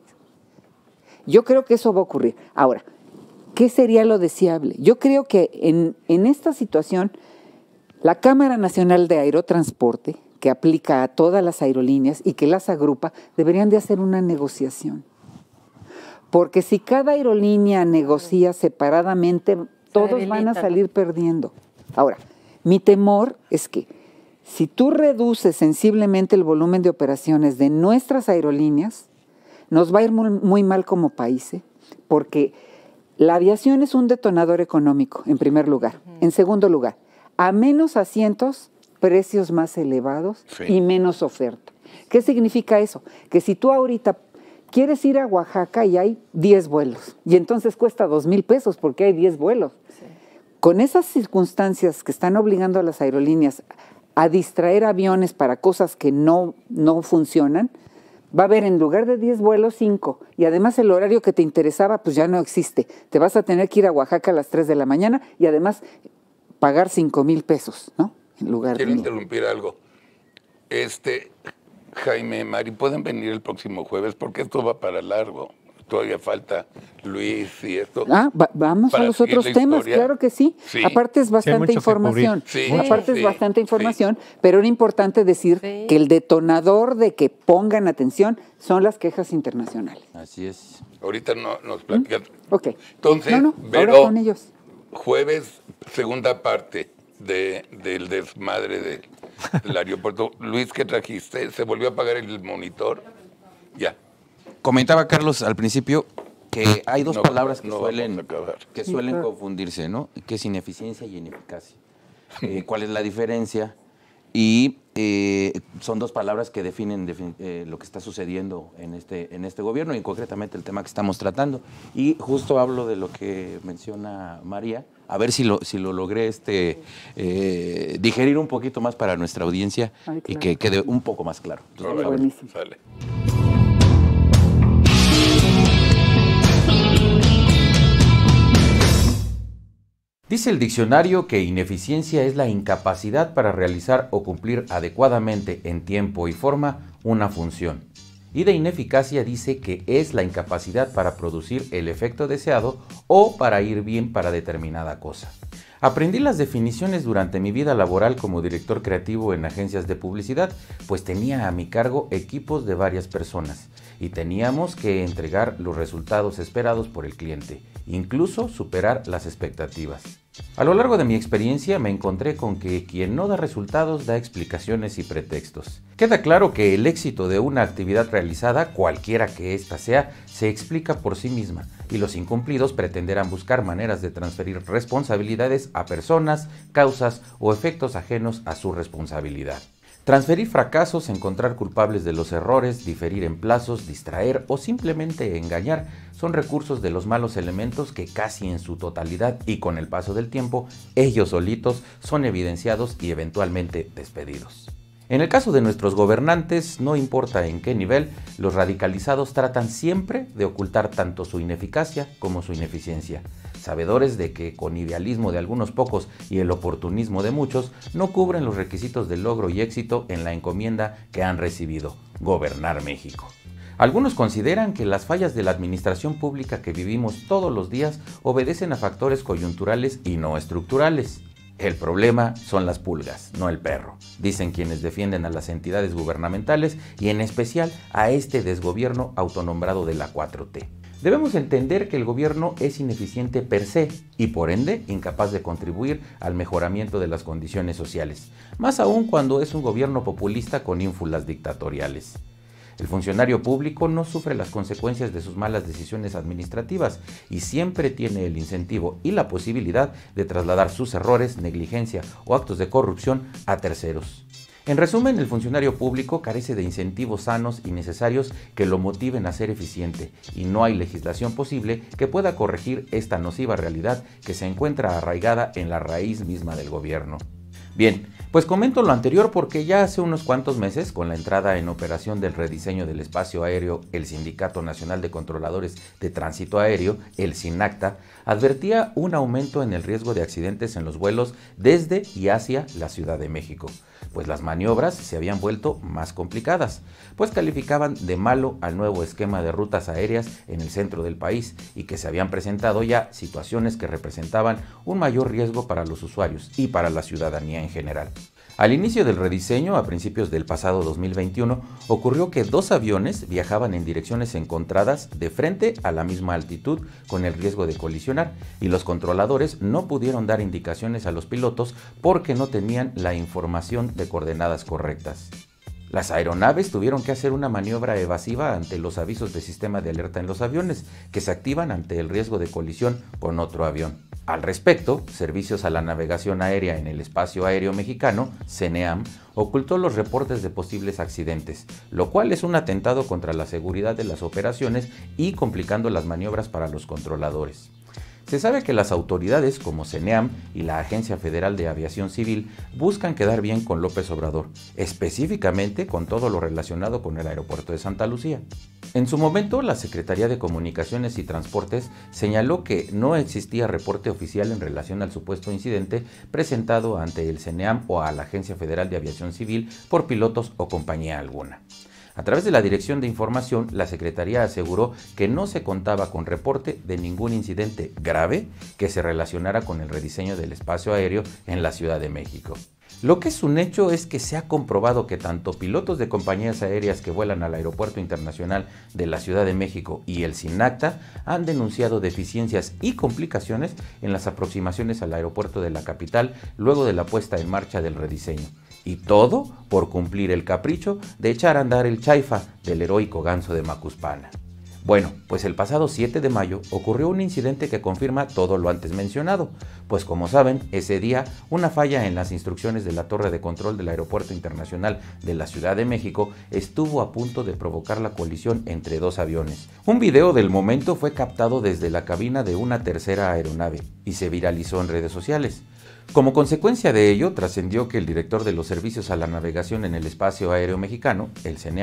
Yo creo que eso va a ocurrir. Ahora, ¿qué sería lo deseable? Yo creo que en, en esta situación, la Cámara Nacional de Aerotransporte, que aplica a todas las aerolíneas y que las agrupa, deberían de hacer una negociación. Porque si cada aerolínea negocia separadamente, todos van a salir perdiendo. Ahora, mi temor es que si tú reduces sensiblemente el volumen de operaciones de nuestras aerolíneas, nos va a ir muy, muy mal como país, ¿eh? Porque la aviación es un detonador económico, en primer lugar. Uh-huh. En segundo lugar, a menos asientos, precios más elevados sí. y menos oferta. ¿Qué significa eso? Que si tú ahorita quieres ir a Oaxaca y hay diez vuelos, y entonces cuesta dos mil pesos porque hay diez vuelos. Sí. Con esas circunstancias que están obligando a las aerolíneas a distraer aviones para cosas que no, no funcionan, va a haber en lugar de diez vuelos, cinco. Y además el horario que te interesaba, pues ya no existe. Te vas a tener que ir a Oaxaca a las tres de la mañana y además pagar cinco mil pesos, ¿no? En lugar Quiero de... interrumpir algo. Este, Jaime, Mari, ¿pueden venir el próximo jueves? Porque esto va para largo. Todavía falta Luis y esto. Ah, va, vamos a los otros temas, historia. Claro que sí. sí. Aparte es bastante sí, información. Sí, Aparte sí, es bastante información, sí. pero era importante decir sí. que el detonador de que pongan atención son las quejas internacionales. Así es. Ahorita no nos platicas. ¿Mm? Ok. Entonces, no, no, Vero, ahora con ellos. Jueves, segunda parte de, del desmadre de, del aeropuerto. Luis, ¿qué trajiste? ¿Se volvió a apagar el monitor? Ya. Comentaba Carlos al principio que hay dos no, palabras que no suelen, que suelen confundirse, ¿no? Que es ineficiencia y ineficacia. Eh, ¿Cuál es la diferencia? Y eh, son dos palabras que definen defin eh, lo que está sucediendo en este, en este gobierno y concretamente el tema que estamos tratando. Y justo hablo de lo que menciona María, a ver si lo, si lo logré este, eh, digerir un poquito más para nuestra audiencia. Ay, claro. Y que quede un poco más claro. Entonces, buenísimo. Sale. Dice el diccionario que ineficiencia es la incapacidad para realizar o cumplir adecuadamente en tiempo y forma una función. Y de ineficacia dice que es la incapacidad para producir el efecto deseado o para ir bien para determinada cosa. Aprendí las definiciones durante mi vida laboral como director creativo en agencias de publicidad, pues tenía a mi cargo equipos de varias personas y teníamos que entregar los resultados esperados por el cliente, incluso superar las expectativas. A lo largo de mi experiencia me encontré con que quien no da resultados da explicaciones y pretextos. Queda claro que el éxito de una actividad realizada, cualquiera que ésta sea, se explica por sí misma y los incumplidos pretenderán buscar maneras de transferir responsabilidades a personas, causas o efectos ajenos a su responsabilidad. Transferir fracasos, encontrar culpables de los errores, diferir en plazos, distraer o simplemente engañar son recursos de los malos elementos que casi en su totalidad y con el paso del tiempo, ellos solitos son evidenciados y eventualmente despedidos. En el caso de nuestros gobernantes, no importa en qué nivel, los radicalizados tratan siempre de ocultar tanto su ineficacia como su ineficiencia, sabedores de que con idealismo de algunos pocos y el oportunismo de muchos, no cubren los requisitos de logro y éxito en la encomienda que han recibido, gobernar México. Algunos consideran que las fallas de la administración pública que vivimos todos los días obedecen a factores coyunturales y no estructurales. El problema son las pulgas, no el perro, dicen quienes defienden a las entidades gubernamentales y en especial a este desgobierno autonombrado de la cuatro T. Debemos entender que el gobierno es ineficiente per se y por ende incapaz de contribuir al mejoramiento de las condiciones sociales, más aún cuando es un gobierno populista con ínfulas dictatoriales. El funcionario público no sufre las consecuencias de sus malas decisiones administrativas y siempre tiene el incentivo y la posibilidad de trasladar sus errores, negligencia o actos de corrupción a terceros. En resumen, el funcionario público carece de incentivos sanos y necesarios que lo motiven a ser eficiente y no hay legislación posible que pueda corregir esta nociva realidad que se encuentra arraigada en la raíz misma del gobierno. Bien, pues comento lo anterior porque ya hace unos cuantos meses, con la entrada en operación del rediseño del espacio aéreo, el Sindicato Nacional de Controladores de Tránsito Aéreo, el SINACTA, advertía un aumento en el riesgo de accidentes en los vuelos desde y hacia la Ciudad de México, pues las maniobras se habían vuelto más complicadas, pues calificaban de malo al nuevo esquema de rutas aéreas en el centro del país y que se habían presentado ya situaciones que representaban un mayor riesgo para los usuarios y para la ciudadanía en general. Al inicio del rediseño, a principios del pasado dos mil veintiuno, ocurrió que dos aviones viajaban en direcciones encontradas de frente a la misma altitud con el riesgo de colisionar y los controladores no pudieron dar indicaciones a los pilotos porque no tenían la información de coordenadas correctas. Las aeronaves tuvieron que hacer una maniobra evasiva ante los avisos de sistema de alerta en los aviones, que se activan ante el riesgo de colisión con otro avión. Al respecto, Servicios a la Navegación Aérea en el Espacio Aéreo Mexicano, CENEAM, ocultó los reportes de posibles accidentes, lo cual es un atentado contra la seguridad de las operaciones y complicando las maniobras para los controladores. Se sabe que las autoridades como CENEAM y la Agencia Federal de Aviación Civil buscan quedar bien con López Obrador, específicamente con todo lo relacionado con el aeropuerto de Santa Lucía. En su momento, la Secretaría de Comunicaciones y Transportes señaló que no existía reporte oficial en relación al supuesto incidente presentado ante el CENEAM o a la Agencia Federal de Aviación Civil por pilotos o compañía alguna. A través de la Dirección de Información, la Secretaría aseguró que no se contaba con reporte de ningún incidente grave que se relacionara con el rediseño del espacio aéreo en la Ciudad de México. Lo que es un hecho es que se ha comprobado que tanto pilotos de compañías aéreas que vuelan al Aeropuerto Internacional de la Ciudad de México y el SINACTA han denunciado deficiencias y complicaciones en las aproximaciones al aeropuerto de la capital luego de la puesta en marcha del rediseño. Y todo por cumplir el capricho de echar a andar el chaifa del heroico ganso de Macuspana. Bueno, pues el pasado siete de mayo ocurrió un incidente que confirma todo lo antes mencionado, pues como saben, ese día una falla en las instrucciones de la torre de control del Aeropuerto Internacional de la Ciudad de México estuvo a punto de provocar la colisión entre dos aviones. Un video del momento fue captado desde la cabina de una tercera aeronave y se viralizó en redes sociales. Como consecuencia de ello, trascendió que el director de los Servicios a la Navegación en el Espacio Aéreo Mexicano, el CENEAM,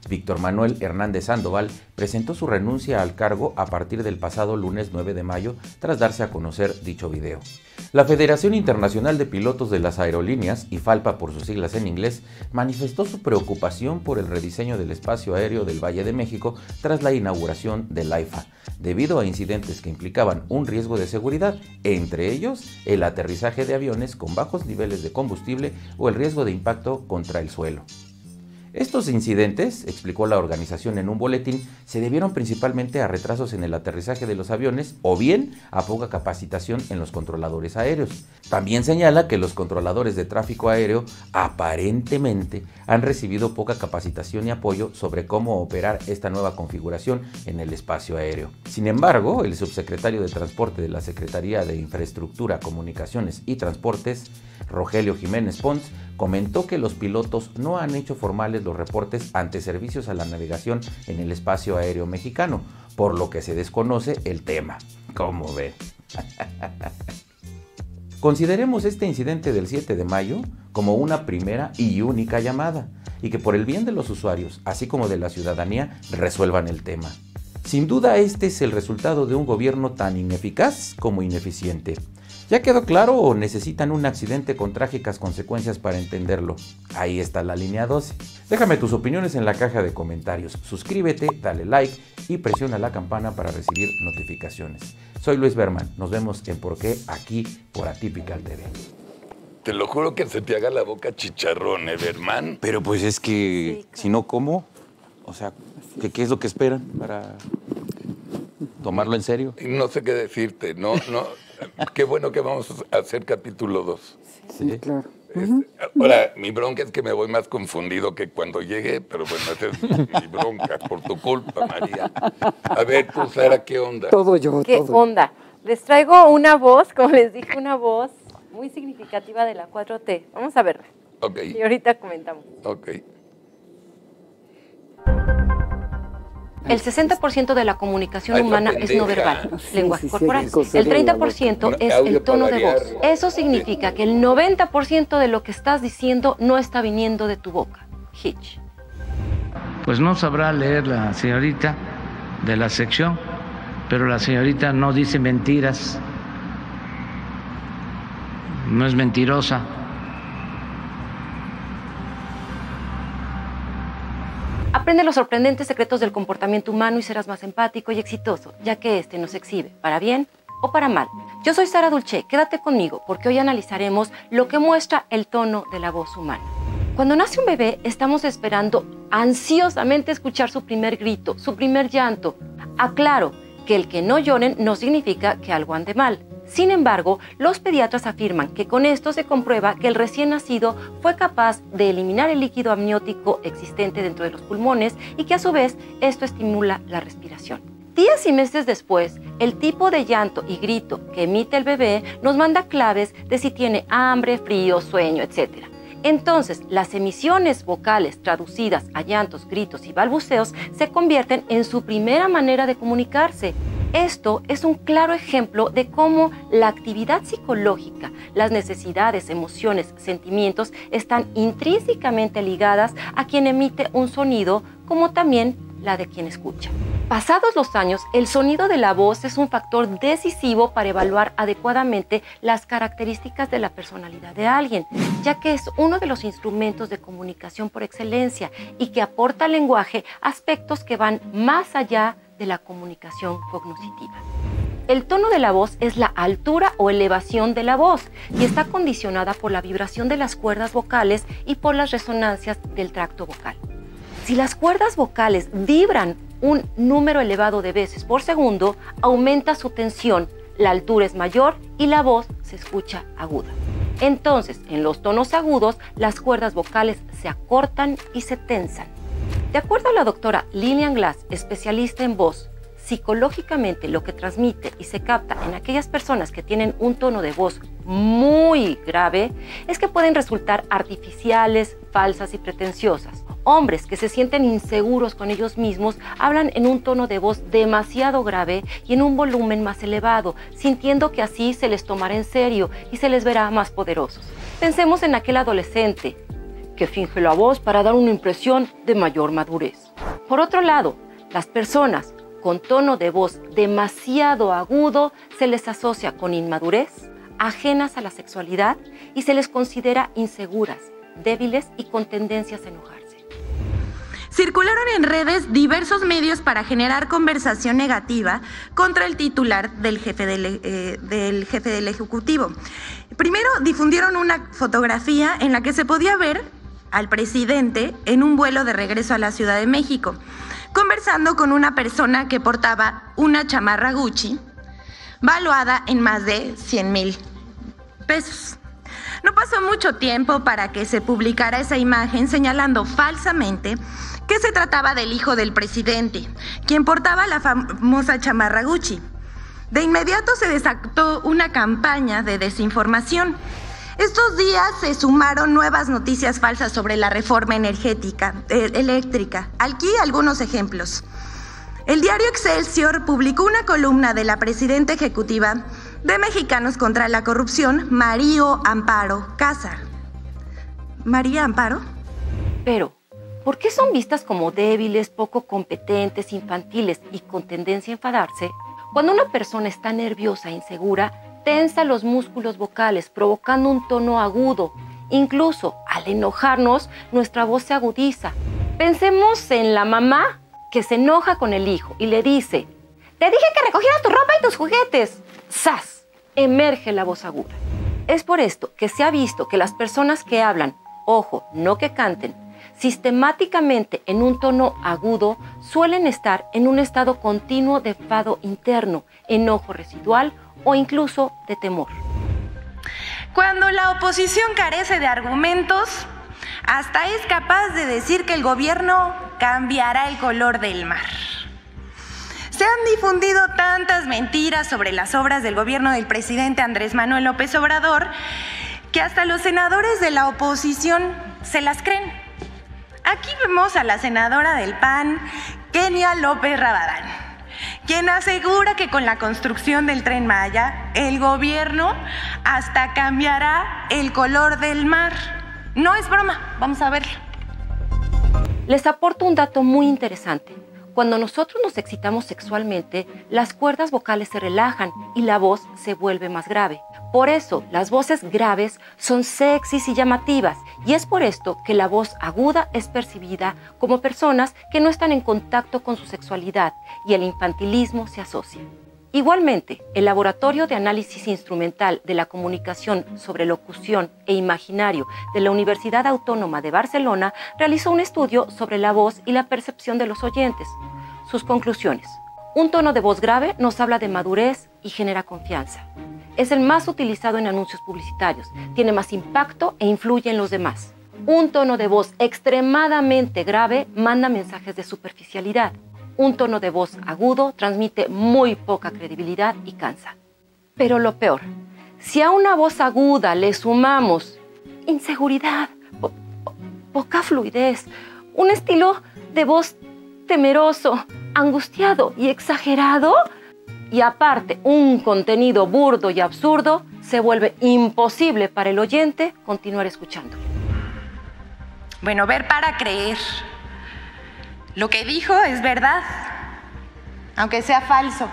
Víctor Manuel Hernández Sandoval, presentó su renuncia al cargo a partir del pasado lunes nueve de mayo tras darse a conocer dicho video. La Federación Internacional de Pilotos de las Aerolíneas, I FALPA por sus siglas en inglés, manifestó su preocupación por el rediseño del espacio aéreo del Valle de México tras la inauguración del AIFA, debido a incidentes que implicaban un riesgo de seguridad, entre ellos el aterrizaje de aviones con bajos niveles de combustible o el riesgo de impacto contra el suelo. Estos incidentes, explicó la organización en un boletín, se debieron principalmente a retrasos en el aterrizaje de los aviones o bien a poca capacitación en los controladores aéreos. También señala que los controladores de tráfico aéreo aparentemente han recibido poca capacitación y apoyo sobre cómo operar esta nueva configuración en el espacio aéreo. Sin embargo, el subsecretario de Transporte de la Secretaría de Infraestructura, Comunicaciones y Transportes, Rogelio Jiménez Pons, comentó que los pilotos no han hecho formales los reportes ante servicios a la navegación en el espacio aéreo mexicano, por lo que se desconoce el tema. ¿Cómo ve? Consideremos este incidente del siete de mayo como una primera y única llamada, y que por el bien de los usuarios, así como de la ciudadanía, resuelvan el tema. Sin duda este es el resultado de un gobierno tan ineficaz como ineficiente. ¿Ya quedó claro o necesitan un accidente con trágicas consecuencias para entenderlo? Ahí está la línea doce. Déjame tus opiniones en la caja de comentarios. Suscríbete, dale like y presiona la campana para recibir notificaciones. Soy Luis Berman. Nos vemos en Por qué aquí por Atypical T V. Te lo juro que se te haga la boca chicharrón, ¿eh, Berman? Pero pues es que, sí, claro. Si no, ¿cómo? O sea, ¿qué, ¿qué es lo que esperan para tomarlo en serio? No sé qué decirte, no, no. Qué bueno que vamos a hacer capítulo dos. Sí, sí, claro. Este, ahora, mi bronca es que me voy más confundido que cuando llegué, pero bueno, esa es mi bronca, por tu culpa, María. A ver, tú, Sara, ¿qué onda? Todo yo, ¿Qué todo. onda? Les traigo una voz, como les dije, una voz muy significativa de la cuatro T. Vamos a verla. Ok. Y ahorita comentamos. Ok. El sesenta por ciento de la comunicación Ay, humana pendeja. es no verbal, Sí, lenguaje sí, sí, corporal. sí, El treinta por ciento Un es audio el tono para de voz. variar. Eso significa que el noventa por ciento de lo que estás diciendo no está viniendo de tu boca. Hitch. Pues no sabrá leer la señorita de la sección, pero la señorita no dice mentiras, no es mentirosa. Aprende los sorprendentes secretos del comportamiento humano y serás más empático y exitoso, ya que este nos exhibe, para bien o para mal. Yo soy Sara Dulce, quédate conmigo porque hoy analizaremos lo que muestra el tono de la voz humana. Cuando nace un bebé, estamos esperando ansiosamente escuchar su primer grito, su primer llanto. Aclaro que el que no lloren no significa que algo ande mal. Sin embargo, los pediatras afirman que con esto se comprueba que el recién nacido fue capaz de eliminar el líquido amniótico existente dentro de los pulmones y que a su vez esto estimula la respiración. Días y meses después, el tipo de llanto y grito que emite el bebé nos manda claves de si tiene hambre, frío, sueño, etcétera. Entonces, las emisiones vocales traducidas a llantos, gritos y balbuceos se convierten en su primera manera de comunicarse. Esto es un claro ejemplo de cómo la actividad psicológica, las necesidades, emociones, sentimientos están intrínsecamente ligadas a quien emite un sonido, como también la de quien escucha. Pasados los años, el sonido de la voz es un factor decisivo para evaluar adecuadamente las características de la personalidad de alguien, ya que es uno de los instrumentos de comunicación por excelencia y que aporta al lenguaje aspectos que van más allá de la comunicación cognitiva. El tono de la voz es la altura o elevación de la voz y está condicionada por la vibración de las cuerdas vocales y por las resonancias del tracto vocal. Si las cuerdas vocales vibran un número elevado de veces por segundo, aumenta su tensión, la altura es mayor y la voz se escucha aguda. Entonces, en los tonos agudos, las cuerdas vocales se acortan y se tensan. De acuerdo a la doctora Lillian Glass, especialista en voz, psicológicamente lo que transmite y se capta en aquellas personas que tienen un tono de voz muy grave es que pueden resultar artificiales, falsas y pretenciosas. Hombres que se sienten inseguros con ellos mismos hablan en un tono de voz demasiado grave y en un volumen más elevado, sintiendo que así se les tomará en serio y se les verá más poderosos. Pensemos en aquel adolescente que finge la voz para dar una impresión de mayor madurez. Por otro lado, las personas con tono de voz demasiado agudo se les asocia con inmadurez, ajenas a la sexualidad y se les considera inseguras, débiles y con tendencias a enojarse. Circularon en redes diversos medios para generar conversación negativa contra el titular del jefe del, eh, del jefe del Ejecutivo. Primero difundieron una fotografía en la que se podía ver al presidente en un vuelo de regreso a la Ciudad de México, conversando con una persona que portaba una chamarra Gucci, valuada en más de cien mil pesos. No pasó mucho tiempo para que se publicara esa imagen señalando falsamente que se trataba del hijo del presidente, quien portaba la famosa chamarra Gucci. De inmediato se desató una campaña de desinformación. Estos días se sumaron nuevas noticias falsas sobre la reforma energética, eh, eléctrica. Aquí algunos ejemplos. El diario Excelsior publicó una columna de la presidenta ejecutiva de Mexicanos contra la Corrupción, María Amparo Casar. ¿María Amparo? Pero, ¿por qué son vistas como débiles, poco competentes, infantiles y con tendencia a enfadarse? Cuando una persona está nerviosa e insegura, tensa los músculos vocales, provocando un tono agudo. Incluso, al enojarnos, nuestra voz se agudiza. Pensemos en la mamá que se enoja con el hijo y le dice: «Te dije que recogieras tu ropa y tus juguetes». ¡Zas! Emerge la voz aguda. Es por esto que se ha visto que las personas que hablan, ojo, no que canten, sistemáticamente en un tono agudo, suelen estar en un estado continuo de enfado interno, enojo residual o incluso de temor. Cuando la oposición carece de argumentos, hasta es capaz de decir que el gobierno cambiará el color del mar. Se han difundido tantas mentiras sobre las obras del gobierno del presidente Andrés Manuel López Obrador que hasta los senadores de la oposición se las creen. Aquí vemos a la senadora del P A N, Kenia López Rabadán, quien asegura que con la construcción del Tren Maya, el gobierno hasta cambiará el color del mar. No es broma, vamos a verlo. Les aporto un dato muy interesante. Cuando nosotros nos excitamos sexualmente, las cuerdas vocales se relajan y la voz se vuelve más grave. Por eso, las voces graves son sexys y llamativas, y es por esto que la voz aguda es percibida como personas que no están en contacto con su sexualidad y el infantilismo se asocia. Igualmente, el Laboratorio de Análisis Instrumental de la Comunicación sobre Locución e Imaginario de la Universidad Autónoma de Barcelona realizó un estudio sobre la voz y la percepción de los oyentes. Sus conclusiones: un tono de voz grave nos habla de madurez y genera confianza. Es el más utilizado en anuncios publicitarios, tiene más impacto e influye en los demás. Un tono de voz extremadamente grave manda mensajes de superficialidad. Un tono de voz agudo transmite muy poca credibilidad y cansa. Pero lo peor, si a una voz aguda le sumamos inseguridad, po po poca fluidez, un estilo de voz temeroso, angustiado y exagerado, y aparte un contenido burdo y absurdo, se vuelve imposible para el oyente continuar escuchando. Bueno, ver para creer. Lo que dijo es verdad, aunque sea falso.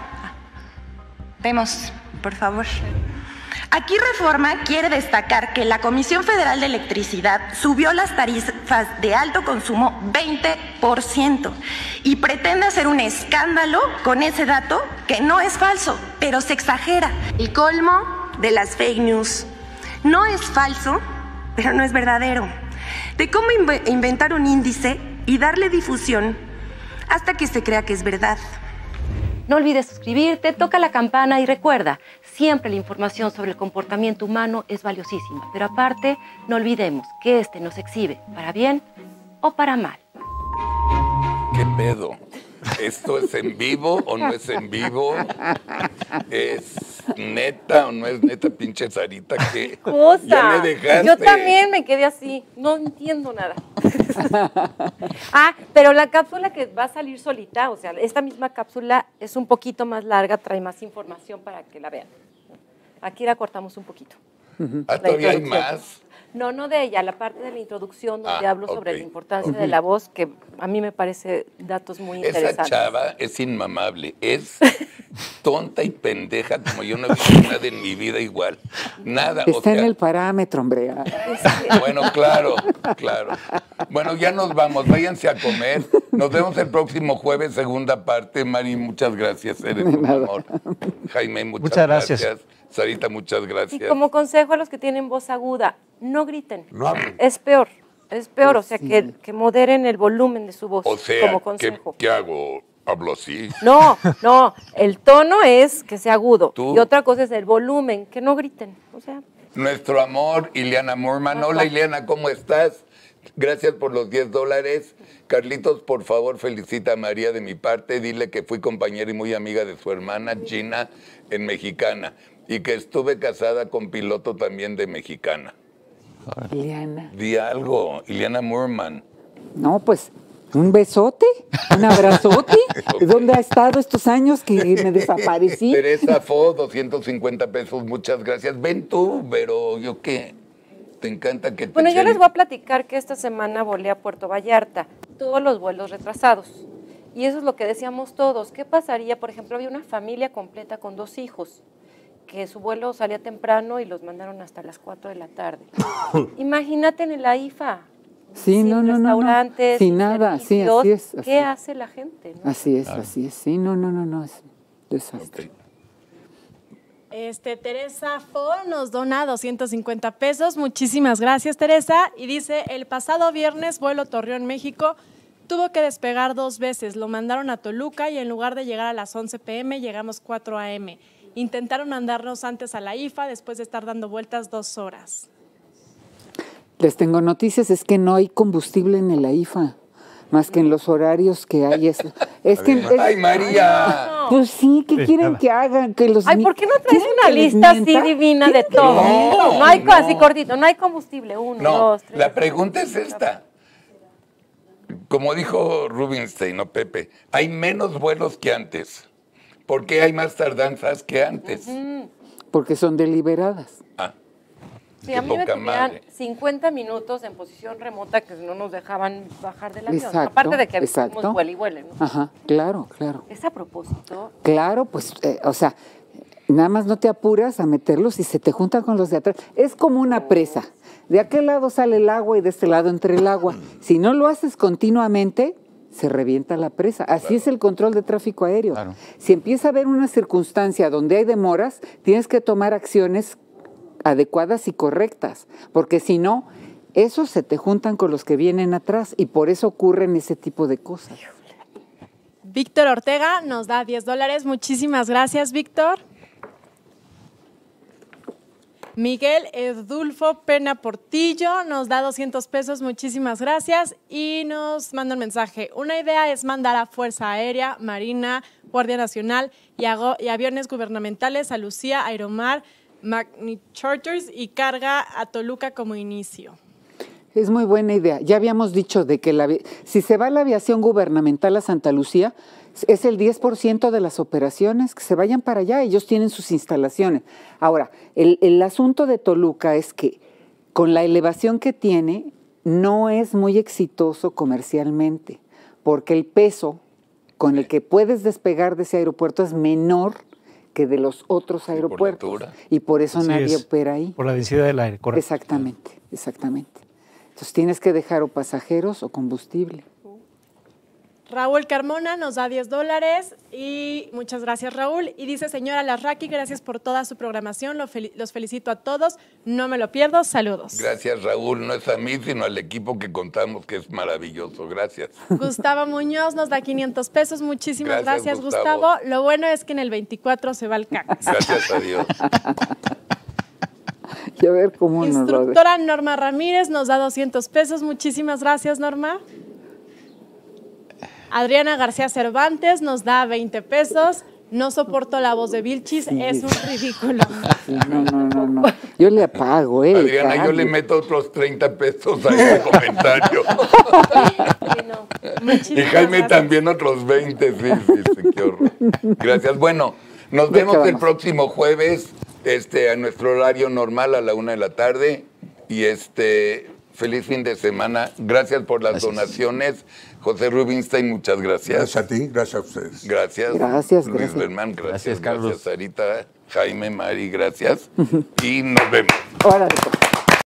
Vemos, por favor. Aquí Reforma quiere destacar que la Comisión Federal de Electricidad subió las tarifas de alto consumo veinte por ciento y pretende hacer un escándalo con ese dato que no es falso, pero se exagera. El colmo de las fake news. No es falso, pero no es verdadero. De cómo inv- inventar un índice y darle difusión hasta que se crea que es verdad. No olvides suscribirte, toca la campana y recuerda, siempre la información sobre el comportamiento humano es valiosísima, pero aparte, no olvidemos que este nos exhibe para bien o para mal. ¿Qué pedo? ¿Esto es en vivo o no es en vivo? ¿Es neta o no es neta, pinche Sarita? ¿Qué cosa? Ya me dejaste. Yo también me quedé así, no entiendo nada. Ah, pero la cápsula que va a salir solita, o sea, esta misma cápsula es un poquito más larga, trae más información para que la vean. Aquí la cortamos un poquito. Ah, ¿todavía hay más? No, no de ella, la parte de la introducción donde Ah, hablo sobre ok. la importancia Ok. de la voz, que a mí me parece datos muy Esa interesantes. chava es inmamable, es tonta y pendeja como yo no he visto nada en mi vida igual. Nada. o Está sea, en el parámetro, hombre. Bueno, claro, claro. Bueno, ya nos vamos, váyanse a comer. Nos vemos el próximo jueves, segunda parte. Mari, muchas gracias, eres un amor. Jaime, muchas, Muchas gracias. gracias. Sarita, muchas Y gracias. como consejo a los que tienen voz aguda, no griten. No hablen. Es peor, es peor, o sea, que, que moderen el volumen de su voz O sea, como ¿qué, consejo. ¿qué hago? ¿Hablo así? No, no, el tono es que sea agudo. Tú. Y otra cosa es el volumen, que no griten. O sea, Nuestro amor, Ileana Moorman. Hola, Ileana, ¿cómo estás? Gracias por los diez dólares. Carlitos, por favor, felicita a María de mi parte. Dile que fui compañera y muy amiga de su hermana Gina en Mexicana y que estuve casada con piloto también de Mexicana. Ileana. Di algo, Ileana Moorman. No, pues, un besote, un abrazote. ¿Dónde ha estado estos años que me desaparecí? Teresa Fo, doscientos cincuenta pesos, muchas gracias. Ven tú, pero ¿yo qué? Te encanta que te bueno, yo echen- les voy a platicar que esta semana volé a Puerto Vallarta, todos los vuelos retrasados. Y eso es lo que decíamos todos. ¿Qué pasaría? Por ejemplo, había una familia completa con dos hijos, que su vuelo salía temprano y los mandaron hasta las cuatro de la tarde. Imagínate en el AIFA. Sí, sin no, no, no, no. restaurantes, Sin sin nada, sí, servicios. así es. así ¿Qué es. hace la gente? ¿no? Así es, así es. Sí, no, no, no, no, es un desastre. Este, Teresa Fo nos dona doscientos cincuenta pesos. Muchísimas gracias, Teresa. Y dice, el pasado viernes, vuelo Torreón, México, tuvo que despegar dos veces. Lo mandaron a Toluca y en lugar de llegar a las once pe eme, llegamos cuatro a eme. Intentaron mandarnos antes a la IFA después de estar dando vueltas dos horas. Les tengo noticias, es que no hay combustible en el AIFA, más que en los horarios que hay. Es, es que, es- ¡Ay, María! Pues sí, ¿qué Sí, quieren nada. que hagan? Que los Ay, mi- ¿por qué no traes ¿quieren una que les lista así mienta? divina de ¿Quieren que todo? les No, No hay no. así cortito, no hay combustible. Uno, No, dos, tres. la pregunta es esta. Como dijo Rubinstein o Pepe, hay menos vuelos que antes. ¿Por qué hay más tardanzas que antes? Porque son deliberadas. Ah, Sí, qué a mí me poca tenían madre. cincuenta minutos en posición remota que no nos dejaban bajar del avión. Exacto, Aparte de que exacto. fuimos vuelo y vuelo, ¿no? Ajá, claro, claro. Es a propósito. Claro, pues, eh, o sea, nada más no te apuras a meterlos y se te juntan con los de atrás. Es como una presa. De aquel lado sale el agua y de este lado entra el agua. Si no lo haces continuamente, se revienta la presa. Así es el control de tráfico aéreo. Claro. Si empieza a haber una circunstancia donde hay demoras, tienes que tomar acciones adecuadas y correctas, porque si no, esos se te juntan con los que vienen atrás y por eso ocurren ese tipo de cosas. Víctor Ortega nos da diez dólares. Muchísimas gracias, Víctor. Miguel Edulfo Pena Portillo nos da doscientos pesos. Muchísimas gracias. Y nos manda un mensaje. Una idea es mandar a Fuerza Aérea, Marina, Guardia Nacional y, ago- y aviones gubernamentales a Lucía, Aeromar, Magni Charters y carga a Toluca como inicio. Es muy buena idea. Ya habíamos dicho de que la, avi- si se va la aviación gubernamental a Santa Lucía, es el diez por ciento de las operaciones, que se vayan para allá, ellos tienen sus instalaciones. Ahora, el, el asunto de Toluca es que con la elevación que tiene, no es muy exitoso comercialmente, porque el peso con el que puedes despegar de ese aeropuerto es menor que de los otros aeropuertos. altura. Y por eso Así nadie es, opera ahí. Por la densidad del aire, correcto. Exactamente, exactamente. Entonces tienes que dejar o pasajeros o combustible. Raúl Carmona nos da diez dólares y muchas gracias, Raúl. Y dice, señora Larraqui, gracias por toda su programación, Lo fel- los felicito a todos, no me lo pierdo, saludos. Gracias, Raúl. No es a mí, sino al equipo que contamos, que es maravilloso. Gracias. Gustavo Muñoz nos da quinientos pesos, muchísimas Gracias, gracias, Gustavo. Gustavo. Lo bueno es que en el veinticuatro se va el cacas. Gracias a Dios. Y a ver cómo nos lo de- Instructora Norma Ramírez nos da doscientos pesos, muchísimas gracias, Norma. Adriana García Cervantes nos da veinte pesos. No soporto la voz de Vilchis, Sí. es un ridículo. Sí, no, no, no, no. Yo le apago, ¿eh? Adriana, yo le cambio. meto otros treinta pesos a ese comentario. y Muchísimas Jaime gracias. también otros veinte. Sí, sí, sí, qué horror. Gracias. Bueno, nos Ya vemos el acabamos. próximo jueves este, a nuestro horario normal a la una de la tarde. Y este, feliz fin de semana. Gracias por las gracias. donaciones. José Rubinstein, muchas gracias. Gracias a ti, gracias a ustedes. Gracias. Gracias, Luis gracias. Berman, gracias. Gracias, Carlos. Gracias, Sarita, Jaime, Mari, gracias. Y nos vemos. Órale.